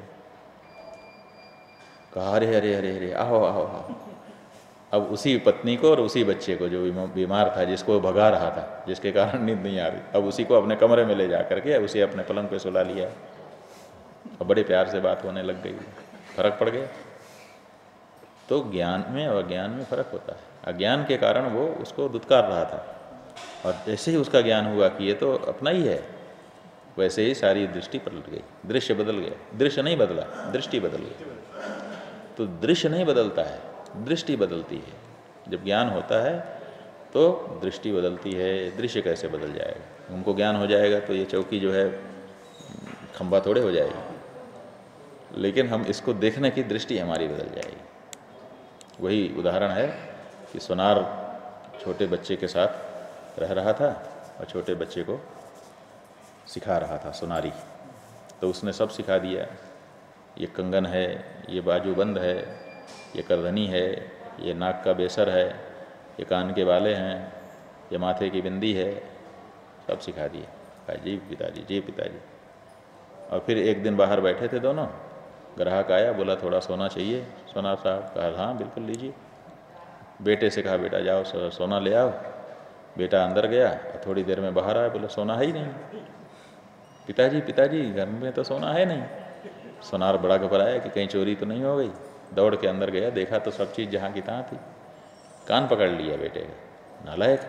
कहा अरे अरे अरे अरे, आओ आओ आओ। अब उसी पत्नी को और उसी बच्चे को जो बीमार था, जिसको भगा रहा था, जिसके कारण नींद नहीं आ रही, अब उसी को अपने कमरे में ले जा करके उसे अपने पलंग पे सुला लिया, और बड़े प्यार से बात होने लग गई। फर्क पड़ गया। तो ज्ञान में और अज्ञान में फर्क होता है। अज्ञान के कारण वो उसको दुत्कार रहा था, और जैसे ही उसका ज्ञान हुआ कि ये तो अपना ही है, वैसे ही सारी दृष्टि पलट गई, दृश्य बदल गया। दृश्य नहीं बदला, दृष्टि बदल गई। तो दृश्य नहीं बदलता है, दृष्टि बदलती है। जब ज्ञान होता है तो दृष्टि बदलती है। दृश्य कैसे बदल जाएगा? उनको ज्ञान हो जाएगा तो ये चौकी जो है खंबा थोड़े हो जाएगी, लेकिन हम इसको देखने की दृष्टि हमारी बदल जाएगी। वही उदाहरण है कि सोनार छोटे बच्चे के साथ रह रहा था, और छोटे बच्चे को सिखा रहा था सुनारी। तो उसने सब सिखा दिया, ये कंगन है, ये बाजूबंद है, ये करधनी है, ये नाक का बेसर है, ये कान के बाले हैं, ये माथे की बिंदी है, सब सिखा दिया। कहा जी पिताजी, जी पिताजी। और फिर एक दिन बाहर बैठे थे दोनों, ग्राहक आया, बोला थोड़ा सोना चाहिए। सोना साहब कहा हाँ बिल्कुल लीजिए। बेटे से कहा बेटा जाओ सोना ले आओ। बेटा अंदर गया और थोड़ी देर में बाहर आया, बोला सोना है ही नहीं। पिताजी पिताजी घर में तो सोना है नहीं। सोनार बड़ा घबराया कि कहीं चोरी तो नहीं हो गई। दौड़ के अंदर गया, देखा तो सब चीज़ जहाँ की तहाँ थी। कान पकड़ लिया बेटे का, नालायक,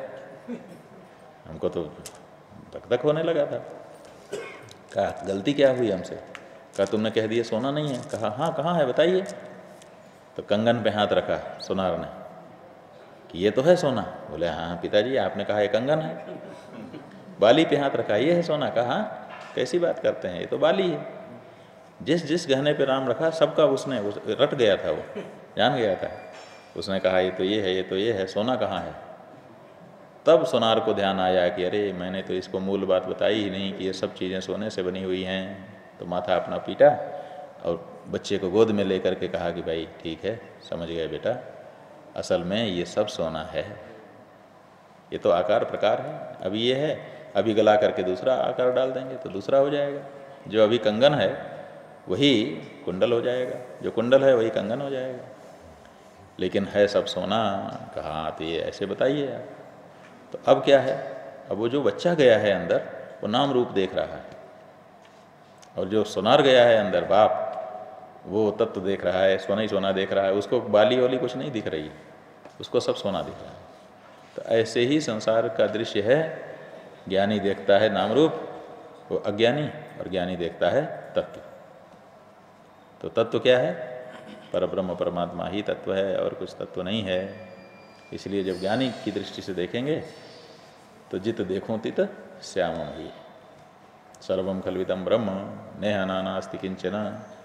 हमको तो धक होने लगा था। कहा गलती क्या हुई हमसे? कहा तुमने कह दिया सोना नहीं है। कहा हाँ कहाँ है बताइए। तो कंगन पे हाथ रखा सोनार ने कि ये तो है सोना। बोले हाँ पिताजी आपने कहा ये कंगन है। बाली पे हाथ रखा, ये है सोना। कहा हाँ कैसी बात करते हैं, ये तो बाली है। जिस जिस गहने पे नाम रखा सबका उसने रट गया था, वो जान गया था। उसने कहा ये तो ये है, ये तो ये है, सोना कहाँ है? तब सोनार को ध्यान आया कि अरे मैंने तो इसको मूल बात बताई ही नहीं कि ये सब चीज़ें सोने से बनी हुई हैं। तो माथा अपना पीटा और बच्चे को गोद में लेकर के कहा कि भाई ठीक है समझ गए बेटा, असल में ये सब सोना है। ये तो आकार प्रकार है, अभी ये है, अभी गला करके दूसरा आकार डाल देंगे तो दूसरा हो जाएगा। जो अभी कंगन है वही कुंडल हो जाएगा, जो कुंडल है वही कंगन हो जाएगा। लेकिन है सब सोना। कहाँ तो ये ऐसे बताइए आप। तो अब क्या है, अब वो जो बच्चा गया है अंदर वो नाम रूप देख रहा है, और जो सोनार गया है अंदर बाप वो तत्व देख रहा है, सोना ही सोना देख रहा है। उसको बाली वाली कुछ नहीं दिख रही, उसको सब सोना दिख रहा है। तो ऐसे ही संसार का दृश्य है। ज्ञानी देखता है नाम रूप, वो अज्ञानी, और ज्ञानी देखता है तत्व। तो तत्व क्या है? परब्रह्म परमात्मा ही तत्व है और कुछ तत्व नहीं है। इसलिए जब ज्ञानी की दृष्टि से देखेंगे तो जित देखो तित श्यामम ही सर्वम खल्विदम ब्रह्म नेह नानास्ति किंचन।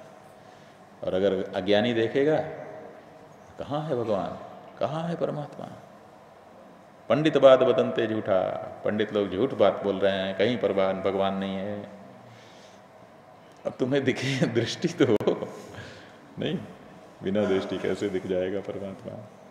और अगर अज्ञानी देखेगा कहाँ है भगवान, कहाँ है परमात्मा? पंडित बात बदनते झूठा, पंडित लोग झूठ बात बोल रहे हैं, कहीं पर भगवान नहीं है। अब तुम्हें दिखे दृष्टि तो हो नहीं, बिना दृष्टि कैसे दिख जाएगा परमात्मा?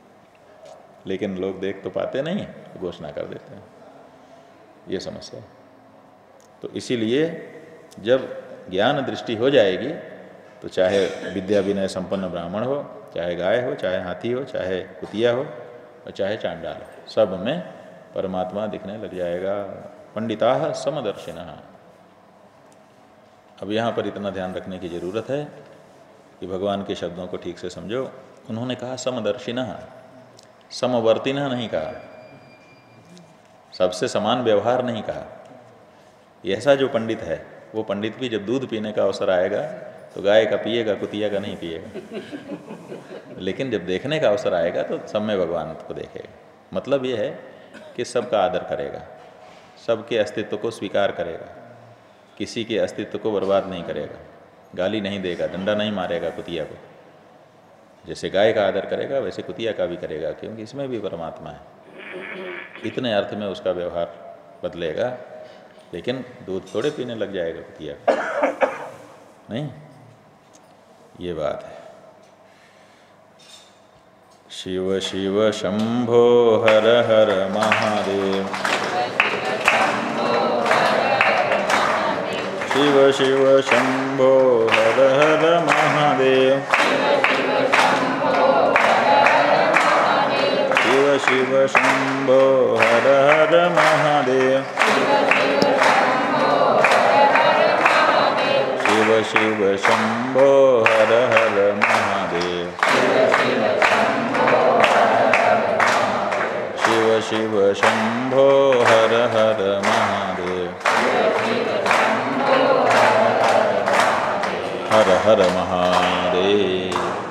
लेकिन लोग देख तो पाते नहीं, घोषणा कर देते हैं, ये समस्या। तो इसीलिए जब ज्ञान दृष्टि हो जाएगी तो चाहे विद्या विनय संपन्न ब्राह्मण हो, चाहे गाय हो, चाहे हाथी हो, चाहे कुतिया हो और चाहे चांडाल हो, सब में परमात्मा दिखने लग जाएगा। पंडिताः समदर्शिनः। अब यहाँ पर इतना ध्यान रखने की ज़रूरत है कि भगवान के शब्दों को ठीक से समझो। उन्होंने कहा समदर्शिनः, समवर्तिनः नहीं कहा, सबसे समान व्यवहार नहीं कहा। ऐसा जो पंडित है वो पंडित भी जब दूध पीने का अवसर आएगा तो गाय का पिएगा, कुतिया का नहीं पिएगा। लेकिन जब देखने का अवसर आएगा तो सब में भगवान को देखेगा। मतलब ये है कि सबका आदर करेगा, सबके अस्तित्व को स्वीकार करेगा, किसी के अस्तित्व को बर्बाद नहीं करेगा, गाली नहीं देगा, डंडा नहीं मारेगा कुतिया को। जैसे गाय का आदर करेगा वैसे कुतिया का भी करेगा, क्योंकि इसमें भी परमात्मा है। इतने अर्थ में उसका व्यवहार बदलेगा, लेकिन दूध थोड़े पीने लग जाएगा कुतिया का, नहीं। ये बात है। शिव शिव शंभो हर हर महादेव, शिव शिव शंभो हर हर महादेव, शिव शिव शंभो हर हर महादेव, शिव शिव शंभो हर हर महादेव, शिव शिव शंभो हर हर महादेव, हर हर महादेव।